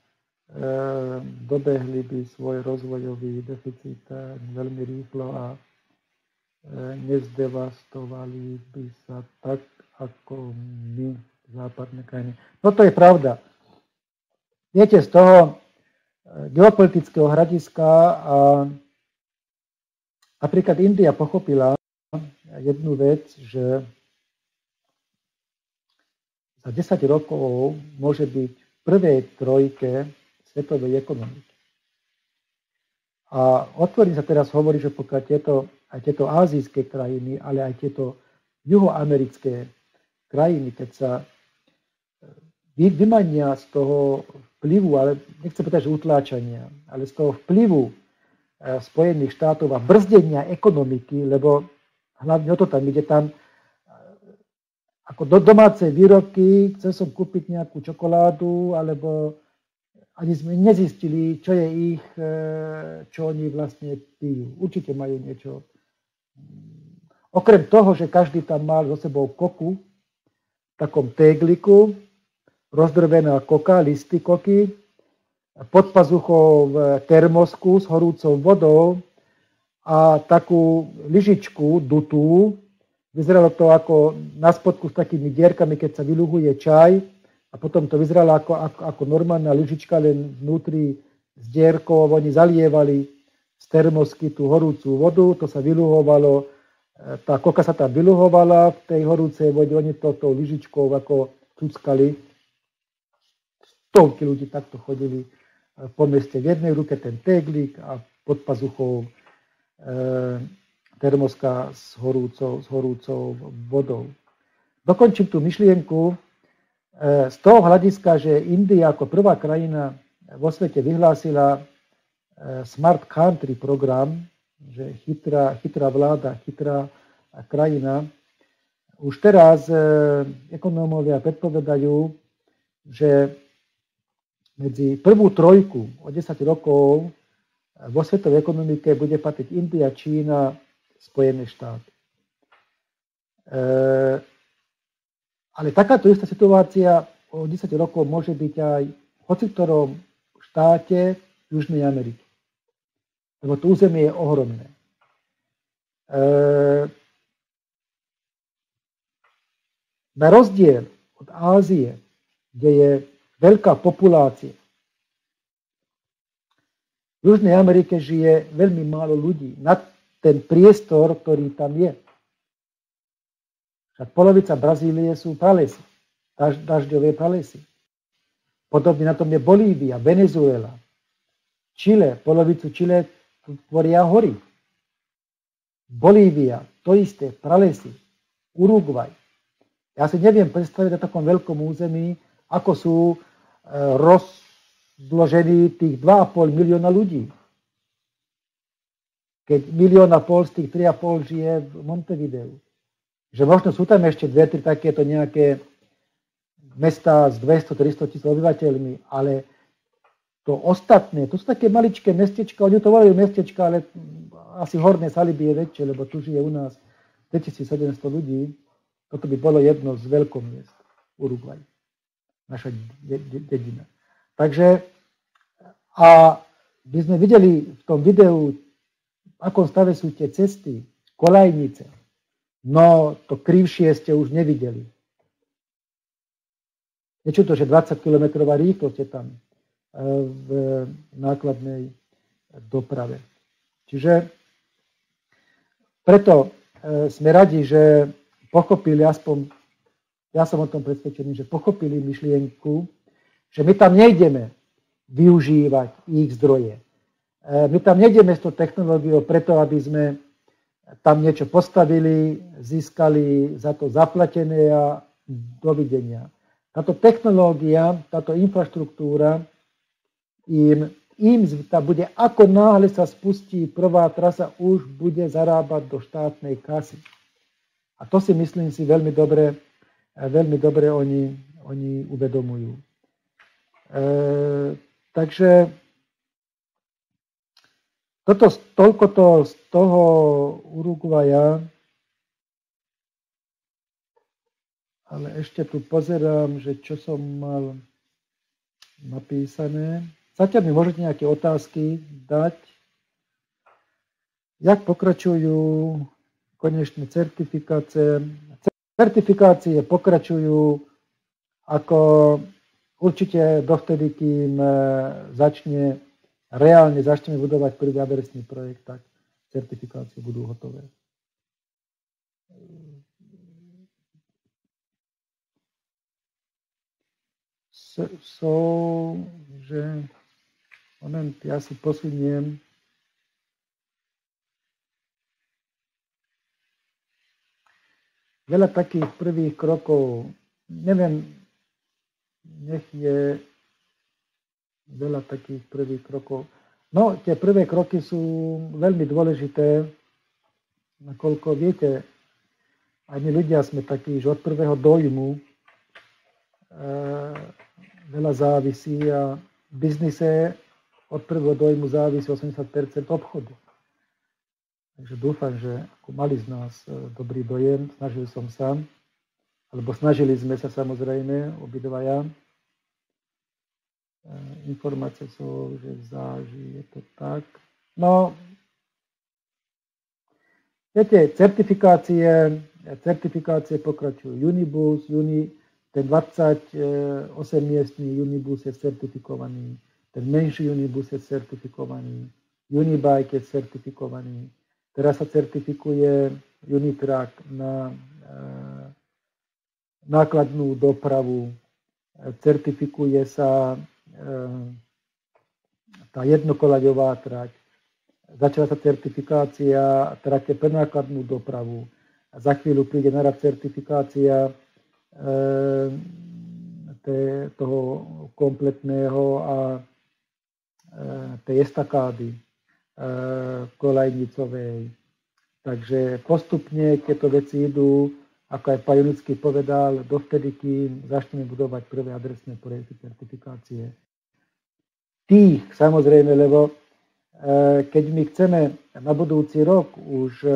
dobehli by svoj rozvojový deficit veľmi rýchlo a e, nezdevastovali by sa tak, ako my, západné krajiny. No to je pravda. Viete, z toho geopolitického hľadiska a napríklad India pochopila jednu vec, že za desať rokov môže byť v prvej trojke svetovej ekonomiky. A otvorene sa teraz hovorí, že pokiaľ tieto, aj tieto ázijské krajiny, ale aj tieto juhoamerické krajiny, keď sa vymania z toho vplyvu, ale nechcem povedať, že utláčania, ale z toho vplyvu Spojených štátov a brzdenia ekonomiky, lebo hlavne o to tam ide, tam ako do domácej výrobky, chcel som kúpiť nejakú čokoládu, alebo ani sme nezistili, čo je ich, čo oni vlastne pijú. Určite majú niečo. Okrem toho, že každý tam mal so sebou koku, v takom tégliku, rozdrvená koka, listy koky, pod pazuchou termosku s horúcou vodou a takú lyžičku dutú. Vyzeralo to ako na spodku s takými dierkami, keď sa vyluhuje čaj a potom to vyzeralo ako, ako, ako normálna lyžička, len vnútri s dierkou. Oni zalievali z termosky tú horúcu vodu, to sa vyluhovalo, tá koka sa tam vyluhovala v tej horúcej vode, oni to tou lyžičkou ako cuckali. Stovky ľudí takto chodili po meste, v jednej ruke ten téglík a pod pazuchou e, termoska s horúcou, s horúcou vodou. Dokončím tú myšlienku e, z toho hľadiska, že India ako prvá krajina vo svete vyhlásila e, Smart Country program, že chytrá, chytrá vláda, chytrá krajina. Už teraz e, ekonómovia predpovedajú, že medzi prvú trojku o desať rokov vo svetovej ekonomike bude patriť India, Čína, Spojené štáty. E, ale takáto istá situácia o desať rokov môže byť aj v hociktorom štáte Južnej Ameriky. Lebo to územie je ohromné. E, na rozdiel od Ázie, kde je veľká populácia. V Južnej Amerike žije veľmi málo ľudí na ten priestor, ktorý tam je. Však polovica Brazílie sú pralesy, daž, dažďové pralesy. Podobne na tom je Bolívia, Venezuela, Čile, polovicu Čile tvoria hory. Bolívia, to isté, pralesy, Uruguay. Ja si neviem predstaviť na takom veľkom území, ako sú rozložení tých dva a pol milióna ľudí. Keď milión a pol z tých tri a pol žije v Montevideu. Že možno sú tam ešte dve, tri takéto nejaké mestá s dvesto tristo tisíc obyvateľmi, ale to ostatné, to sú také maličké mestečka, oni to volajú mestečka, ale asi Horné Saliby je väčšie, lebo tu žije u nás dvetisícsedemsto ľudí. Toto by bolo jedno z veľkomiest Uruguay. Naša dedina. Takže a by sme videli v tom videu, v akom stave sú tie cesty, kolajnice, no to krivšie ste už nevideli. Je to, že dvadsať kilometrová rýchlosť je tam v nákladnej doprave. Čiže preto sme radi, že pochopili, aspoň ja som o tom presvedčený, že pochopili myšlienku, že my tam nejdeme využívať ich zdroje. My tam nejdeme s tou technológiou preto, aby sme tam niečo postavili, získali za to zaplatené a dovidenia. Táto technológia, táto infraštruktúra im, im bude, ako náhle sa spustí prvá trasa, už bude zarábať do štátnej kasy. A to si myslím si veľmi dobre, veľmi dobre oni, oni uvedomujú. E, takže toto, toľko to z toho Uruguaya. Ale ešte tu pozerám, že čo som mal napísané. Zatiaľ mi môžete nejaké otázky dať. Jak pokračujú konečné certifikácie? Certifikácie pokračujú ako určite dovtedy, kým začne, reálne začneme budovať prvý adresný projekt, tak certifikácie budú hotové. So, že moment, ja si posuniem. Veľa takých prvých krokov, neviem, nech je veľa takých prvých krokov. No, tie prvé kroky sú veľmi dôležité, nakoľko viete, aj my ľudia sme takí, že od prvého dojmu e, veľa závisí a v biznise od prvého dojmu závisí osemdesiat percent obchodu. Takže dúfam, že ako mali z nás dobrý dojem, snažil som sa, alebo snažili sme sa samozrejme, obidvaja. Informácie sú, že v záži je to tak. No, viete, certifikácie, certifikácie pokračujú. Unibus, Uni, ten dvadsaťosem-miestný Unibus je certifikovaný, ten menší Unibus je certifikovaný, Unibike je certifikovaný. Teraz sa certifikuje Unitrack na e, nákladnú dopravu, certifikuje sa e, tá jednokoľaďová trať, začala sa certifikácia trate pre nákladnú dopravu, a za chvíľu príde na rad certifikácia e, te, toho kompletného a e, tej estakády kolajnicovej. Takže postupne tieto veci idú, ako aj pán Junický povedal, dovtedy, kým začneme budovať prvé adresné projekty certifikácie. Tých, samozrejme, lebo keď my chceme na budúci rok, už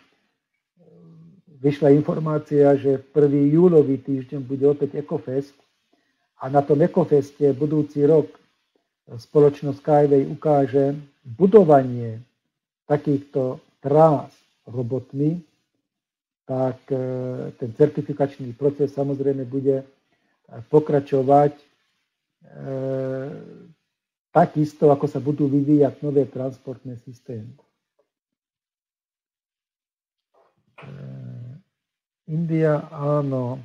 vyšla informácia, že v prvý júlový týždeň bude opäť Ecofest a na tom Ecofeste budúci rok spoločnosť Skyway ukáže budovanie takýchto trás robotmi, tak ten certifikačný proces samozrejme bude pokračovať e, takisto, ako sa budú vyvíjať nové transportné systémy. E, India, áno,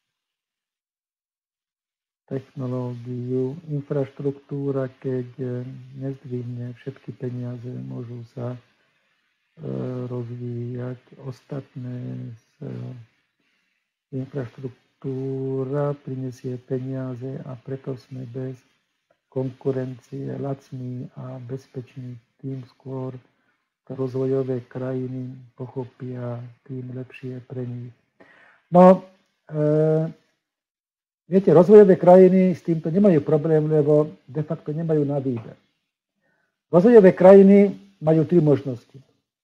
technológiu, infraštruktúra, keď nezdvihne všetky peniaze, môžu sa e, rozvíjať. Ostatné z, e, infraštruktúra prinesie peniaze a preto sme bez konkurencie lacný a bezpečný. Tým skôr rozvojové krajiny pochopia, tým lepšie pre nich. No, e, viete, rozvojové krajiny s týmto nemajú problém, lebo de facto nemajú na výber. Rozvojové krajiny majú tri možnosti.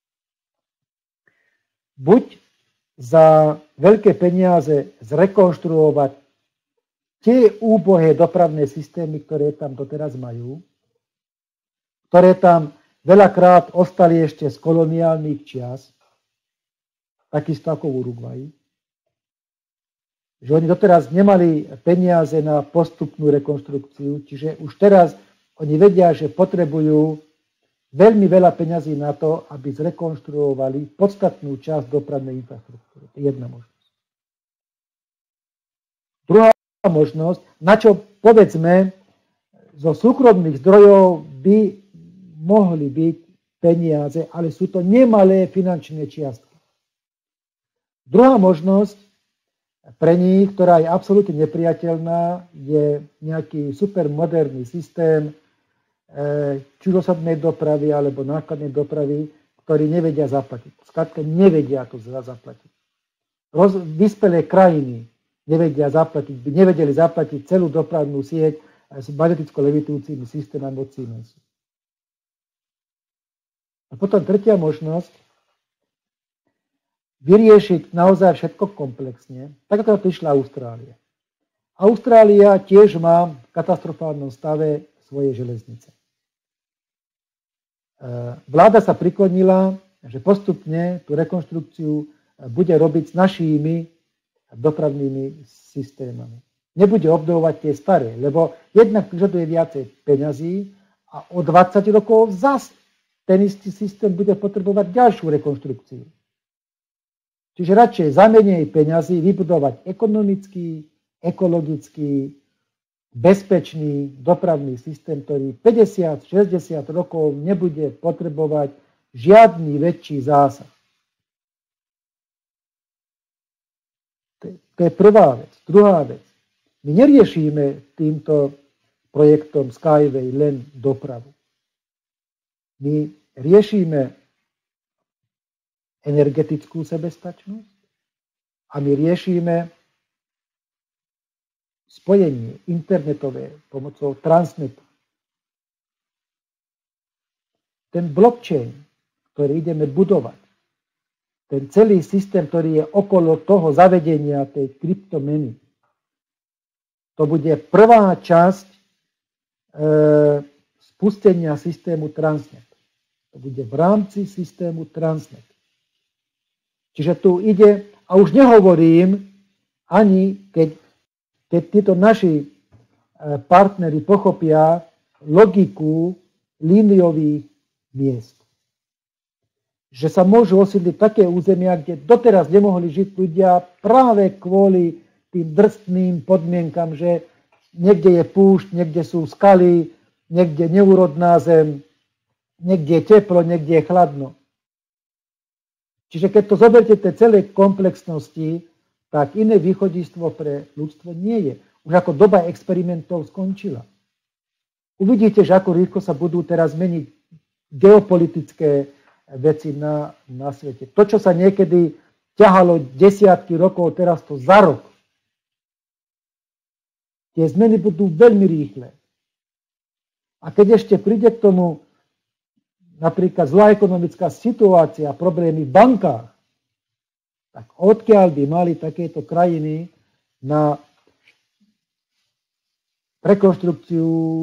Buď za veľké peniaze zrekonštruovať tie úbohé dopravné systémy, ktoré tam doteraz majú, ktoré tam veľakrát ostali ešte z koloniálnych čias, takisto ako v Uruguayi, že oni doteraz nemali peniaze na postupnú rekonštrukciu, čiže už teraz oni vedia, že potrebujú veľmi veľa peňazí na to, aby zrekonštruovali podstatnú časť dopravnej infraštruktúry. To je jedna možnosť. Druhá možnosť, na čo povedzme zo súkromných zdrojov by mohli byť peniaze, ale sú to nemalé finančné čiastky. Druhá možnosť pre nich, ktorá je absolútne nepriateľná, je nejaký supermoderný systém či osobnej dopravy alebo nákladnej dopravy, ktorí nevedia zaplatiť. Skrátka nevedia to zaplatiť. Roz, vyspelé krajiny nevedia zaplatiť, by nevedeli zaplatiť celú dopravnú sieť s magneticko-levitujúcimi systémami od Siemensu. A potom tretia možnosť, vyriešiť naozaj všetko komplexne, tak ako to išla Austrália. Austrália tiež má v katastrofálnom stave svoje železnice. Vláda sa priklonila, že postupne tú rekonštrukciu bude robiť s našimi dopravnými systémami. Nebude obnovovať tie staré, lebo jednak vyžaduje viacej peňazí a o dvadsať rokov zas ten istý systém bude potrebovať ďalšiu rekonštrukciu. Čiže radšej za menej peňazí vybudovať ekonomický, ekologický, bezpečný dopravný systém, ktorý päťdesiat šesťdesiat rokov nebude potrebovať žiadny väčší zásah. To je prvá vec. Druhá vec. My neriešime týmto projektom Skyway len dopravu. My riešime energetickú sebestačnosť a my riešime spojenie internetové pomocou transnetu. Ten blockchain, ktorý ideme budovať, ten celý systém, ktorý je okolo toho zavedenia tej kryptomeny, to bude prvá časť e, spustenia systému Transnet. To bude v rámci systému Transnet. Čiže tu ide, a už nehovorím, ani keď, keď títo naši partneri pochopia logiku líniových miest. Že sa môžu osídliť také územia, kde doteraz nemohli žiť ľudia práve kvôli tým drsným podmienkam, že niekde je púšť, niekde sú skaly, niekde neúrodná zem, niekde je teplo, niekde je chladno. Čiže keď to zoberte tej celej komplexnosti, tak iné východistvo pre ľudstvo nie je. Už ako doba experimentov skončila. Uvidíte, že ako rýchlo sa budú teraz meniť geopolitické veci na, na svete. To, čo sa niekedy ťahalo desiatky rokov, teraz to za rok. Tie zmeny budú veľmi rýchle. A keď ešte príde k tomu napríklad zlá ekonomická situácia a problémy v bankách, tak odkiaľ by mali takéto krajiny na rekonštrukciu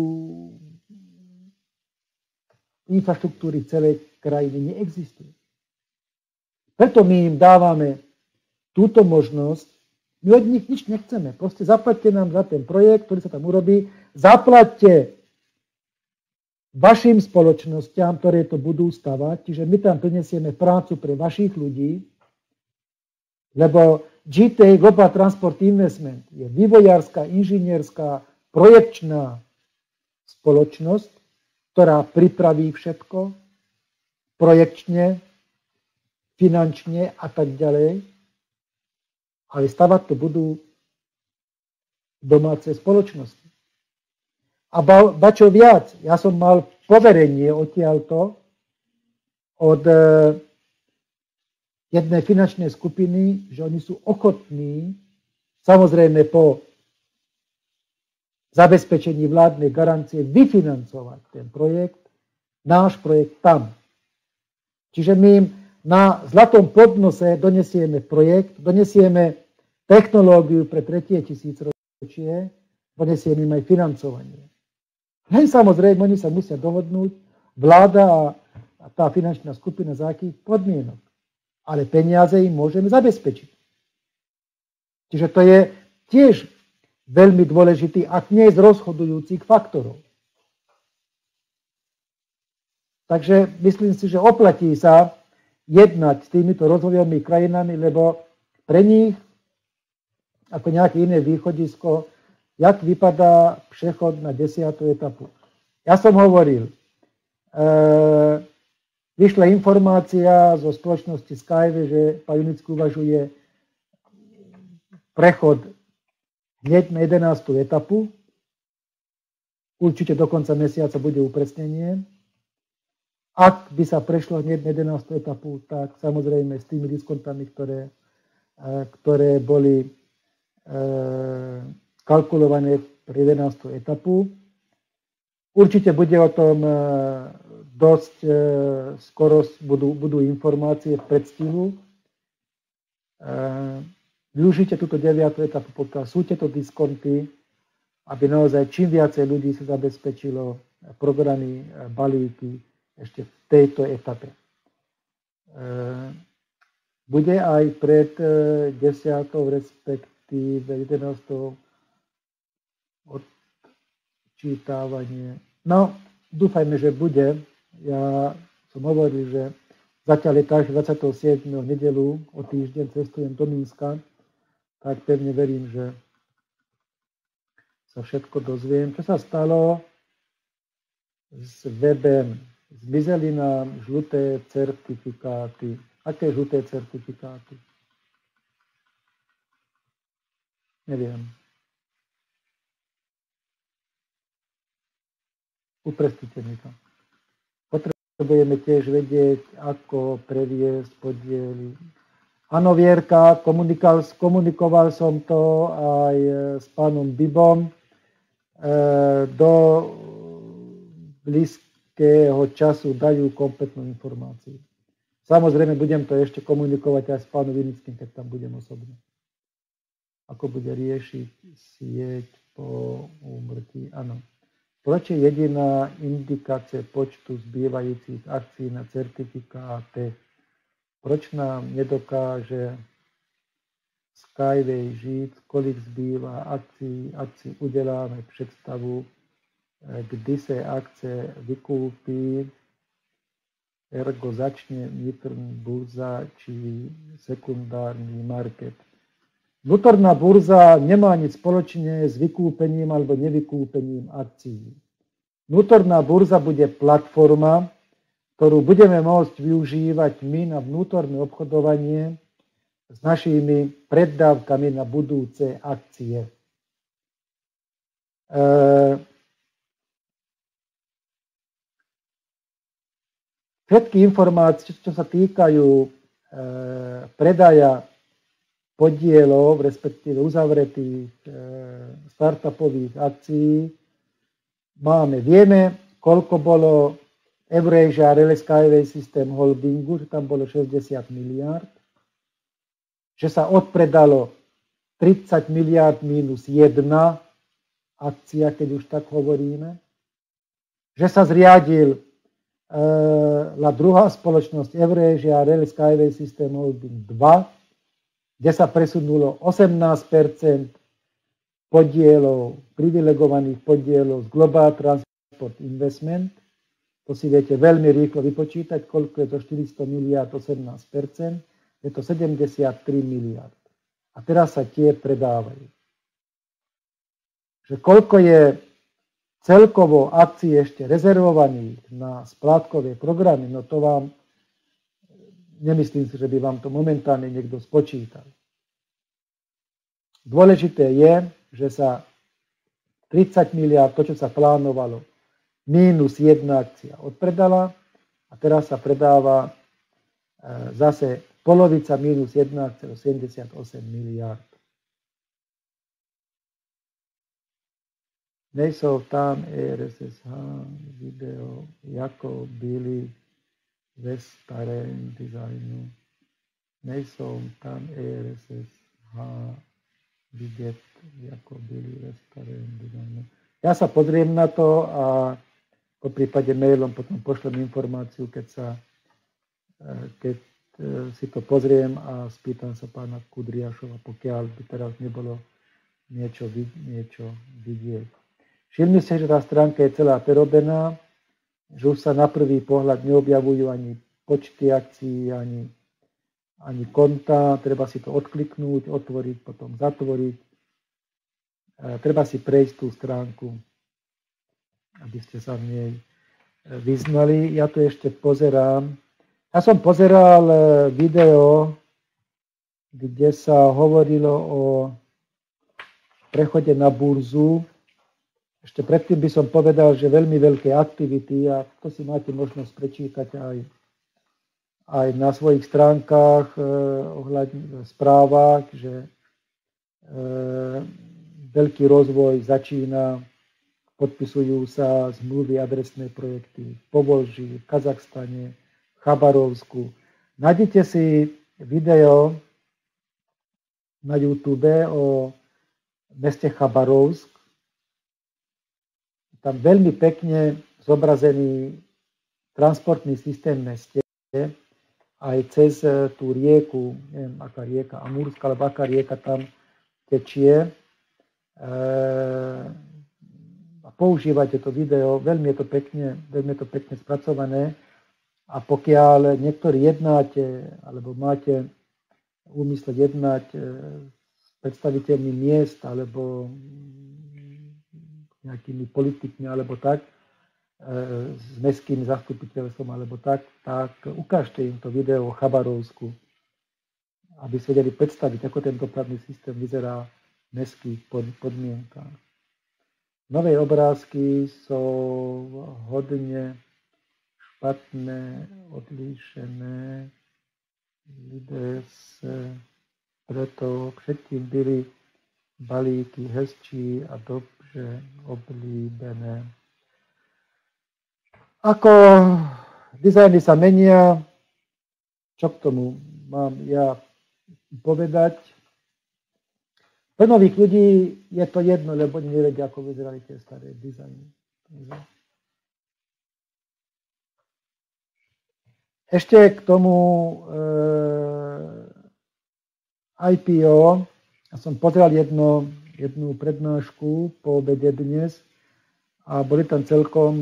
infraštruktúry celej krajiny neexistuje. Preto my im dávame túto možnosť. My od nich nič nechceme. Proste zaplaťte nám za ten projekt, ktorý sa tam urobí. Zaplaťte vašim spoločnosťam, ktoré to budú stavať. Čiže my tam prinesieme prácu pre vašich ľudí, lebo G T A Global Transport Investment je vývojárska, inžinierská, projekčná spoločnosť, ktorá pripraví všetko projekčne, finančne a tak ďalej. Ale stavať to budú domáce spoločnosti. A ba, ba čo viac, ja som mal poverenie odtiaľto od e, jednej finančnej skupiny, že oni sú ochotní, samozrejme po zabezpečení vládnej garancie, vyfinancovať ten projekt, náš projekt tam. Čiže my im na zlatom podnose donesieme projekt, donesieme technológiu pre tretie tisícročie, donesieme im aj financovanie. Len samozrejme, oni sa musia dohodnúť, vláda a tá finančná skupina za akých podmienok. Ale peniaze im môžeme zabezpečiť. Čiže to je tiež veľmi dôležitý, ak nie z rozhodujúcich faktorov. Takže myslím si, že oplatí sa jednať s týmito rozvojovými krajinami, lebo pre nich ako nejaké iné východisko, jak vypadá přechod na desiatú etapu. Ja som hovoril, e, vyšla informácia zo spoločnosti Skyway, že pán Junický uvažuje prechod hneď na jedenástu etapu. Určite do konca mesiaca bude upresnenie. Ak by sa prešlo hneď na jedenástu etapu, tak samozrejme s tými diskontami, ktoré, ktoré boli e, kalkulované pre jedenástu etapu. Určite bude o tom e, dosť e, skoro budú, budú informácie v predstihu. E, využite túto deviatu etapu, pokiaľ sú tieto diskonty, aby naozaj čím viacej ľudí sa zabezpečilo programy, balíky ešte v tejto etape. Bude aj pred desiatou, respektíve jedenástou odčítavanie. No, dúfajme, že bude. Ja som hovoril, že zatiaľ je tak, že dvadsiateho siedmeho v nedelu o týždeň cestujem do Mínska, tak pevne verím, že sa všetko dozviem. Čo sa stalo s webem? Zmizeli nám žluté certifikáty. Aké žluté certifikáty? Neviem. Uprestite mi to. Potrebujeme tiež vedieť, ako previesť podiely. Áno, Vierka, komunikoval, komunikoval som to aj s pánom Bibom. Do blízkeho času dajú kompletnú informáciu. Samozrejme, budem to ešte komunikovať aj s pánom Vinickým, keď tam budem osobne. Ako bude riešiť sieť po úmrtí. Áno. Proč je jediná indikácia počtu zbývajúcich akcií na certifikáte? Proč nám nedokáže Skyway žiť, kolik zbýva akcií, akcií udeláme představu, kdy se akce vykúpí, ergo začne vnútorná burza či sekundárny market. Vnútorná burza nemá nič spoločné s vykúpením alebo nevykúpením akcií. Vnútorná burza bude platforma, ktorú budeme môcť využívať my na vnútorné obchodovanie s našimi preddávkami na budúce akcie. E, všetky informácie, čo sa týkajú e, predaja podielov, respektíve uzavretých e, startupových akcií, máme. Vieme, koľko bolo Eurasia Rail Skyway System Holdingu, že tam bolo šesťdesiat miliárd, že sa odpredalo tridsať miliárd minus jedna akcia, keď už tak hovoríme, že sa zriadil e, druhá spoločnosť Eurasia Rail Skyway System Holding dva, kde sa presunulo osemnásť percent podielov, privilegovaných podielov z Global Transport Investment. To si viete veľmi rýchlo vypočítať, koľko je to štyristo miliárd, osemnásť percent. Je to sedemdesiattri miliárd. A teraz sa tie predávajú. Že koľko je celkovo akcií ešte rezervovaných na splátkové programy, no to vám, nemyslím si, že by vám to momentálne niekto spočítal. Dôležité je, že sa tridsať miliárd, to, čo sa plánovalo, mínus jedna akcia odpredala a teraz sa predáva e, zase polovica mínus jedna akcia, sedemdesiatosem miliárd. Nejsou tam R S S H video, jako byli ve starém dizajnu. Nejsou tam R S S H vidět, jako byli ve starém dizajnu. Ja sa pozriem na to a po prípade mailom potom pošlem informáciu, keď, sa, keď si to pozriem a spýtam sa pána Kudriašova, pokiaľ by teraz nebolo niečo, niečo vidieť. Všimni si, že tá stránka je celá prerobená. že už sa na prvý pohľad neobjavujú ani počty akcií, ani, ani konta, treba si to odkliknúť, otvoriť, potom zatvoriť. Treba si prejsť tú stránku, aby ste sa v nej vyznali. Ja tu ešte pozerám. Ja som pozeral video, kde sa hovorilo o prechode na burzu. Ešte predtým by som povedal, že veľmi veľké aktivity, a to si máte možnosť prečítať aj, aj na svojich stránkach, eh, ohľadne správach, že eh, veľký rozvoj začína, podpisujú sa zmluvy, adresné projekty v Povolží, v Kazachstane, v Chabarovsku. Nájdete si video na YouTube o meste Chabarovsk. Tam veľmi pekne zobrazený transportný systém v meste, aj cez tú rieku, neviem, aká rieka, Amurska, alebo aká rieka tam tečie. A používate to video, veľmi je to pekne, veľmi je to pekne spracované. A pokiaľ niektorí jednáte, alebo máte úmysel jednať s predstaviteľmi miest, alebo nejakými politikmi, alebo tak, s mestským zastupiteľstvom, alebo tak, tak ukážte im to video o Chabarovsku, aby si vedeli predstaviť, ako ten dopravný systém vyzerá v mestských podmienkach. Nové obrázky sú hodne špatné, odlíšené, lidé se preto všetkým byli balíky hezčí a dobře oblíbené. Ako dizajny sa menia, čo k tomu mám ja povedať? Pre nových ľudí je to jedno, lebo nevedia, ako vyzerali tie staré dizajny. Ešte k tomu eh, í pé ó. Ja som pozeral jedno, jednu prednášku po obede dnes a boli tam celkom,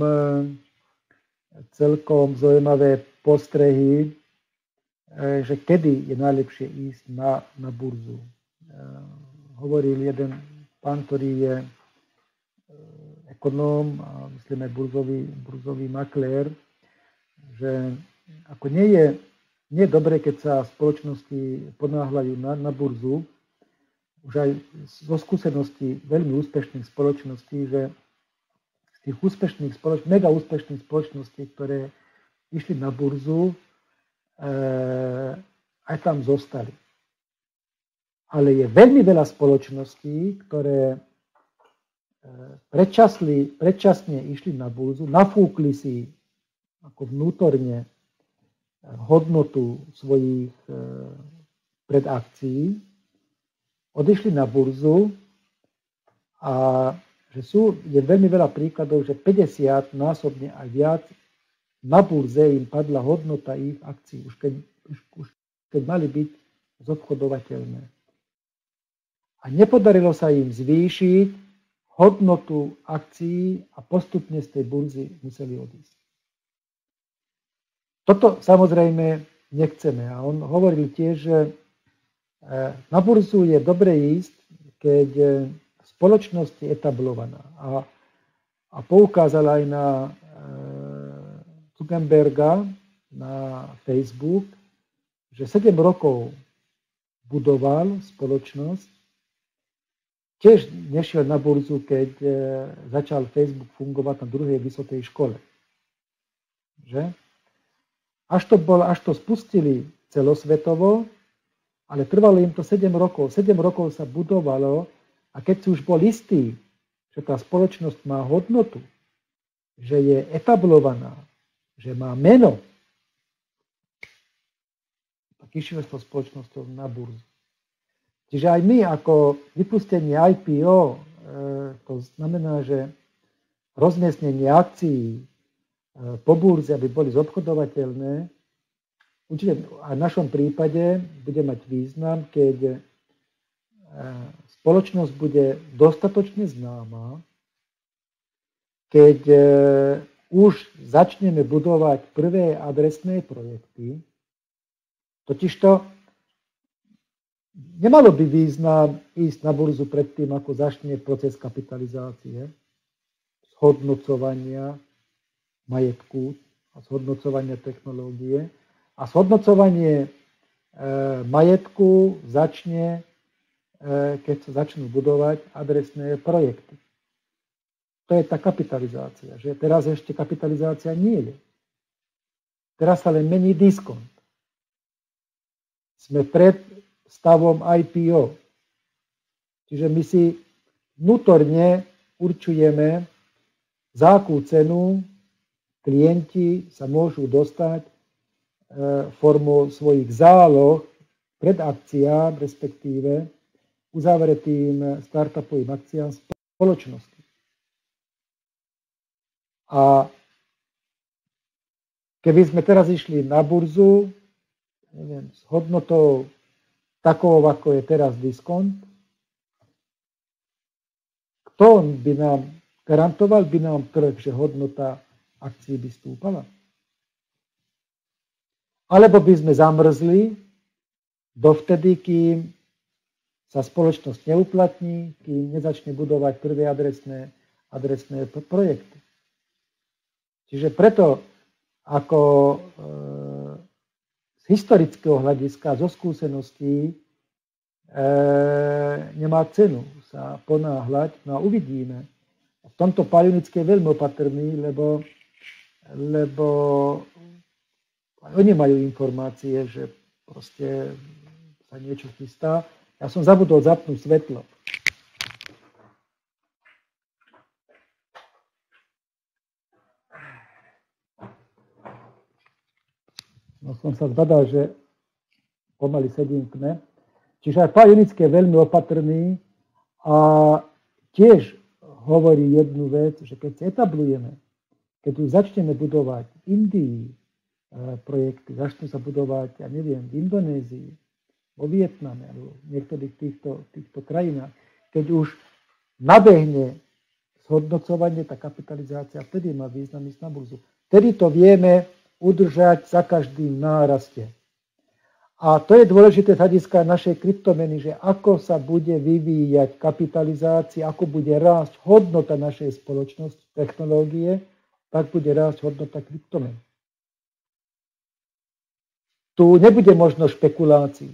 celkom zaujímavé postrehy, že kedy je najlepšie ísť na, na burzu. Hovoril jeden pán, ktorý je ekonóm a myslím aj burzový, burzový maklér, že ako nie je, nie je dobré, keď sa spoločnosti ponáhľajú na, na burzu, už aj zo skúseností veľmi úspešných spoločností, že z tých úspešných spoločností, mega úspešných spoločností, ktoré išli na burzu, e, aj tam zostali. Ale je veľmi veľa spoločností, ktoré e, predčasli, predčasne išli na burzu, nafúkli si ako vnútorne hodnotu svojich e, predakcií, odišli na burzu a že sú, je veľmi veľa príkladov, že päťdesiat násobne aj viac na burze im padla hodnota ich akcií, už keď, už, už keď mali byť zobchodovateľné. A nepodarilo sa im zvýšiť hodnotu akcií a postupne z tej burzy museli odísť. Toto samozrejme nechceme. A on hovoril tiež, že na burzu je dobre ísť, keď spoločnosť je etablovaná. A, a poukázal aj na e, Zuckerberga, na Facebook, že sedem rokov budoval spoločnosť. Tiež nešiel na burzu, keď e, začal Facebook fungovať na druhej vysokej škole. Že? Až to, bol, až to spustili celosvetovo, ale trvalo im to sedem rokov. sedem rokov sa budovalo a keď si už bol istý, že tá spoločnosť má hodnotu, že je etablovaná, že má meno, tak išiel s tou spoločnosťou na burzu. Čiže aj my ako vypustenie í pé ó, to znamená, že rozmiestnenie akcií po burze, aby boli zobchodovateľné, určite aj v našom prípade bude mať význam, keď spoločnosť bude dostatočne známa, keď už začneme budovať prvé adresné projekty, totižto nemalo by význam ísť na burzu predtým, ako začne proces kapitalizácie, zhodnocovania majetku a zhodnocovania technológie. A zhodnocovanie e, majetku začne, e, keď sa začnú budovať adresné projekty. To je tá kapitalizácia, že teraz ešte kapitalizácia nie je. Teraz sa len mení diskont. Sme pred stavom í pé ó. Čiže my si vnútorne určujeme, za akú cenu klienti sa môžu dostať formou svojich záloh pred akciám, respektíve uzavretým startupovým akciám spoločnosti. A keby sme teraz išli na burzu, neviem, s hodnotou takou, ako je teraz diskont, kto by nám garantoval, by nám trh, že hodnota akcií by stúpala? Alebo by sme zamrzli dovtedy, kým sa spoločnosť neuplatní, kým nezačne budovať prvé adresné, adresné projekty. Čiže preto, ako e, z historického hľadiska, zo skúseností, e, nemá cenu sa ponáhľať, no a uvidíme. V tomto Palionický je veľmi opatrný, lebo, lebo oni majú informácie, že proste sa niečo chystá. Ja som zabudol zapnúť svetlo. No som sa zbadal, že pomaly sedím v tme. Čiže aj Palionický je veľmi opatrný a tiež hovorí jednu vec, že keď sa etablujeme, keď už začneme budovať v Indii projekty, začnú sa budovať, ja neviem, v Indonézii, vo Vietname, alebo v niektorých týchto, týchto krajinách, keď už nabehne zhodnocovanie, tá kapitalizácia, vtedy má význam ísť na burzu. Vtedy to vieme udržať za každým náraste. A to je dôležité z hľadiska našej kryptomeny, že ako sa bude vyvíjať kapitalizácia, ako bude rásť hodnota našej spoločnosti, technológie, tak bude rásť hodnota kryptomeny. Tu nebude možno špekulácií.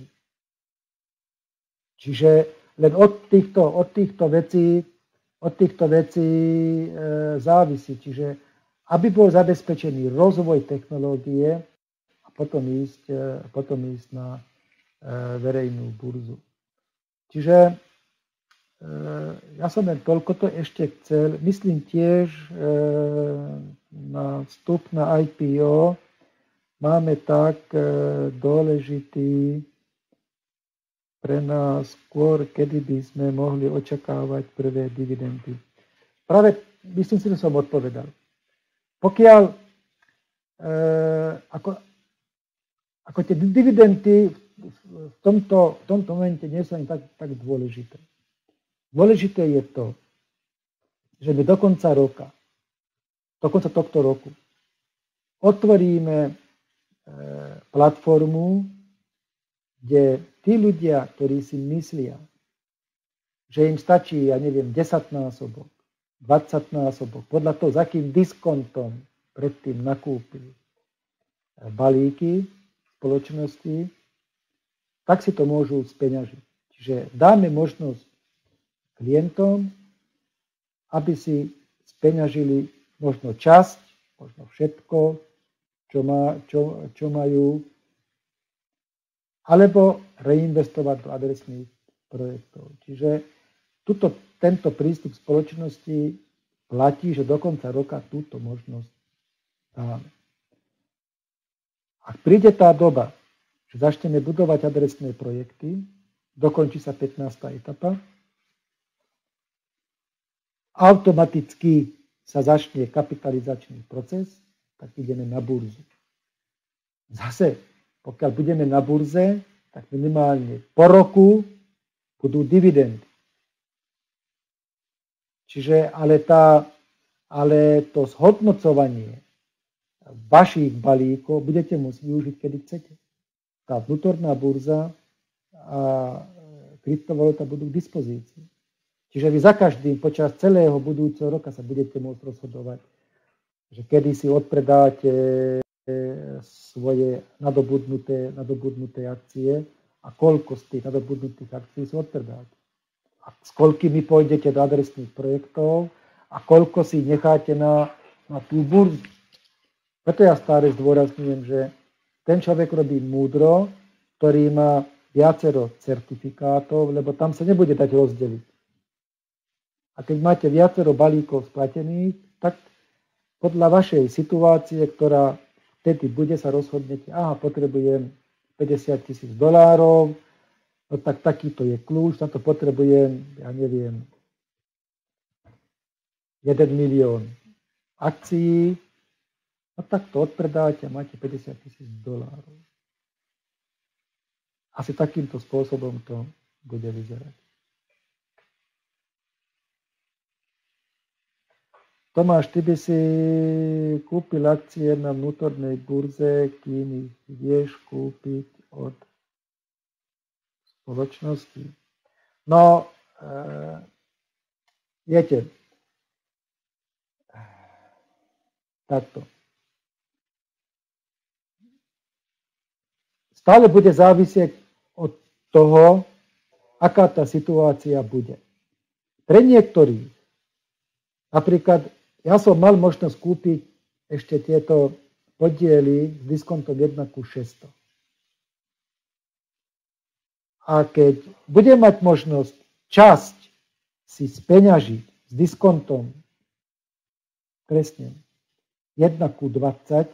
Čiže len od týchto, od týchto vecí, od týchto vecí e, závisí. Čiže aby bol zabezpečený rozvoj technológie a potom ísť, e, potom ísť na e, verejnú burzu. Čiže e, ja som len toľko to ešte chcel. Myslím tiež e, na vstup na í pé ó máme tak e, dôležitý pre nás skôr, kedy by sme mohli očakávať prvé dividendy. Práve myslím si, že som odpovedal. Pokiaľ e, ako, ako tie dividendy v tomto, v tomto momente nie sú ani tak, tak dôležité. Dôležité je to, že my do konca roka, do konca tohto roku otvoríme platformu, kde tí ľudia, ktorí si myslia, že im stačí, ja neviem, desaťnásobok, dvadsaťnásobok, podľa toho, za akým diskontom predtým nakúpili balíky spoločnosti, tak si to môžu speňažiť. Čiže dáme možnosť klientom, aby si speňažili možno časť, možno všetko, Čo, má, čo, čo majú, alebo reinvestovať do adresných projektov. Čiže tuto, tento prístup spoločnosti platí, že do konca roka túto možnosť dáme. Ak príde tá doba, že začneme budovať adresné projekty, dokončí sa pätnásta etapa, automaticky sa začne kapitalizačný proces, tak ideme na burzu. Zase, pokiaľ budeme na burze, tak minimálne po roku budú dividendy. Čiže, ale tá ale to zhodnocovanie vašich balíkov budete môcť využiť, kedy chcete. Tá vnútorná burza a kryptovaluta budú k dispozícii. Čiže vy za každým počas celého budúceho roka sa budete môcť rozhodovať, že kedy si odpredáte svoje nadobudnuté, nadobudnuté akcie a koľko z tých nadobudnutých akcií si odpredáte. A s koľkými pôjdete do adresných projektov a koľko si necháte na, na tú burzu. Preto ja stále zdôrazňujem, že ten človek robí múdro, ktorý má viacero certifikátov, lebo tam sa nebude dať rozdeliť. A keď máte viacero balíkov splatených, tak podľa vašej situácie, ktorá vtedy bude, sa rozhodnete, aha, potrebujem päťdesiat tisíc dolárov, no tak takýto je kľúč, na to potrebujem, ja neviem, jeden milión akcií, no tak to odpredáte a máte päťdesiat tisíc dolárov. Asi takýmto spôsobom to bude vyzerať. Tomáš, ty by si kúpil akcie na vnútornej burze, kým ich vieš kúpiť od spoločnosti. No, e, viete, takto. Stále bude závisieť od toho, aká tá situácia bude. Pre niektorých, napríklad, ja som mal možnosť kúpiť ešte tieto podiely s diskontom jeden ku šesťsto. A keď budem mať možnosť časť si speňažiť s diskontom presne jeden ku dvadsať,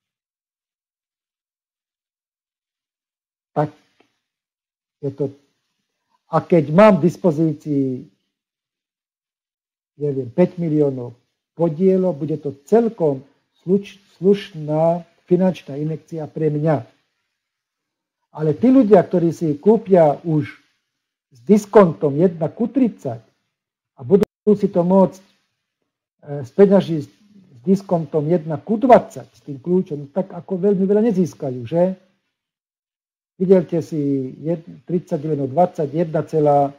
tak je to... A keď mám v dispozícii neviem, päť miliónov podielov, bude to celkom sluš, slušná finančná injekcia pre mňa. Ale tí ľudia, ktorí si kúpia už s diskontom jeden ku tridsať a budú si to môcť e, speňažiť s diskontom jeden ku dvadsať, s tým kľúčom, tak ako veľmi veľa nezískajú, že? Videlte si tridsať delenú dvadsať, jeden celá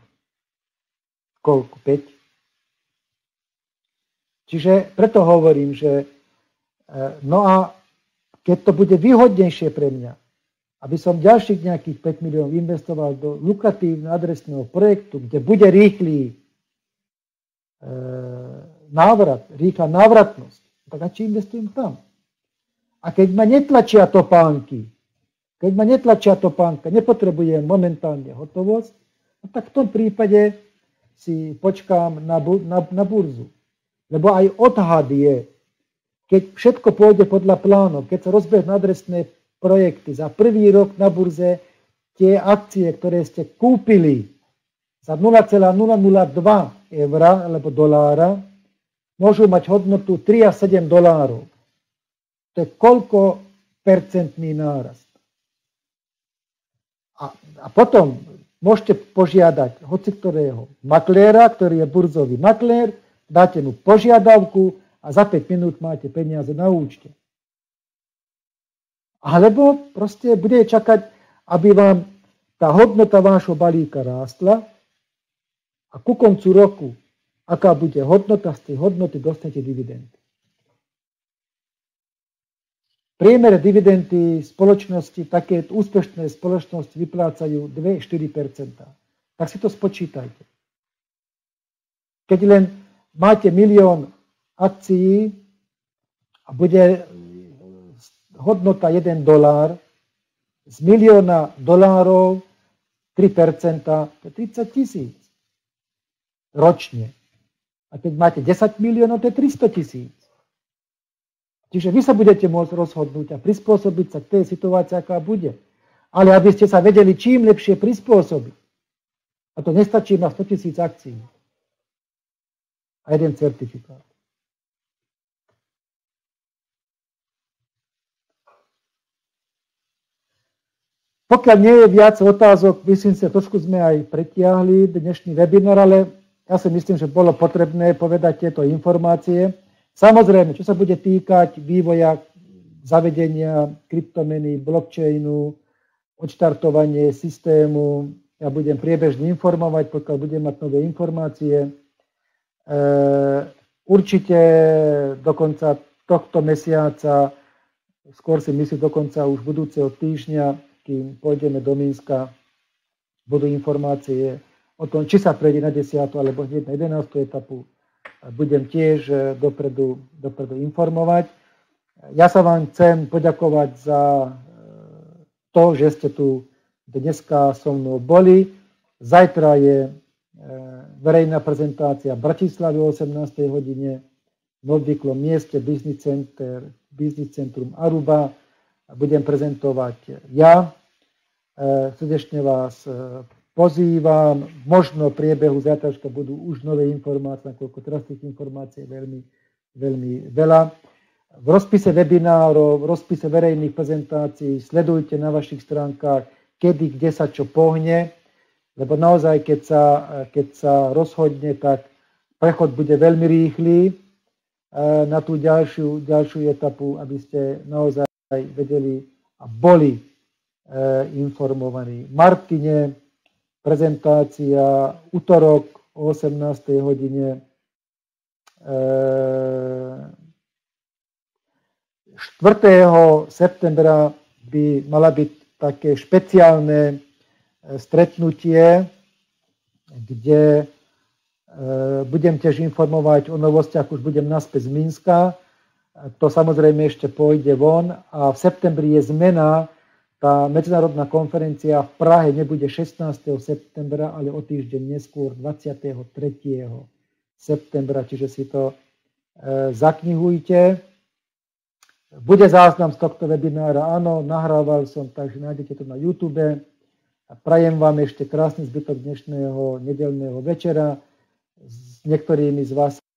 koľko? päť. Čiže preto hovorím, že no a keď to bude výhodnejšie pre mňa, aby som ďalších nejakých päť miliónov investoval do lukratívneho adresného projektu, kde bude rýchly e, návrat, rýchla návratnosť, tak a či investujem tam? A keď ma netlačia topánky, keď ma netlačia topánka, nepotrebujem momentálne hotovosť, no tak v tom prípade si počkám na, na, na burzu. Lebo aj odhad je, keď všetko pôjde podľa plánov, keď sa rozbehnú adresné projekty za prvý rok na burze, tie akcie, ktoré ste kúpili za nula celá nula nula dva eur alebo dolára, môžu mať hodnotu tri až sedem dolárov. To je koľko percentný nárast. A, a potom môžete požiadať hoci ktorého makléra, ktorý je burzový maklér, dáte mu požiadavku a za päť minút máte peniaze na účte. Alebo proste bude čakať, aby vám tá hodnota vášho balíka rástla a ku koncu roku, aká bude hodnota, z tej hodnoty dostanete dividendy. V priemere dividendy spoločnosti, také úspešné spoločnosti vyplácajú dva až štyri percentá. Tak si to spočítajte. Keď len máte milión akcií a bude hodnota jeden dolár, z milióna dolárov tri percentá, to je tridsať tisíc ročne. A keď máte desať miliónov, to je tristo tisíc. Čiže vy sa budete môcť rozhodnúť a prispôsobiť sa k tej situácii, aká bude. Ale aby ste sa vedeli čím lepšie prispôsobiť. A to nestačí na sto tisíc akcií. A jeden certifikát. Pokiaľ nie je viac otázok, myslím si, že trošku sme aj pretiahli dnešný webinár, ale ja si myslím, že bolo potrebné povedať tieto informácie. Samozrejme, čo sa bude týkať vývoja zavedenia kryptomeny, blockchainu, odštartovanie systému, ja budem priebežne informovať, pokiaľ budem mať nové informácie. E, určite do konca tohto mesiaca, skôr si myslím dokonca už budúceho týždňa, kým pôjdeme do Minska, budú informácie o tom, či sa prejde na desiatu alebo hneď na jedenástu etapu. Budem tiež dopredu, dopredu informovať. Ja sa vám chcem poďakovať za to, že ste tu dneska so mnou boli. Zajtra je verejná prezentácia v Bratislave o osemnástej hodine v obvyklom mieste Business Center, Business Centrum Aruba. Budem prezentovať ja. Srdečne vás pozývam. Možno v priebehu zajtračka budú už nové informácie, nakoľko teraz tých informácií je veľmi, veľmi veľa. V rozpise webinárov, v rozpise verejných prezentácií sledujte na vašich stránkach, kedy, kde sa čo pohne, lebo naozaj, keď sa, keď sa rozhodne, tak prechod bude veľmi rýchly na tú ďalšiu, ďalšiu etapu, aby ste naozaj vedeli a boli informovaní. Martine, prezentácia utorok o osemnástej hodine. štvrtého septembra by mala byť také špeciálne stretnutie, kde budem tiež informovať o novostiach, už budem naspäť z Minska. To samozrejme ešte pôjde von a v septembri je zmena. Tá medzinárodná konferencia v Prahe nebude šestnásteho septembra, ale o týždeň neskôr dvadsiateho tretieho septembra, čiže si to e, zaknihujte. Bude záznam z tohto webinára, áno, nahrával som, takže nájdete to na YouTube. A prajem vám ešte krásny zbytok dnešného nedeľného večera. S niektorými z vás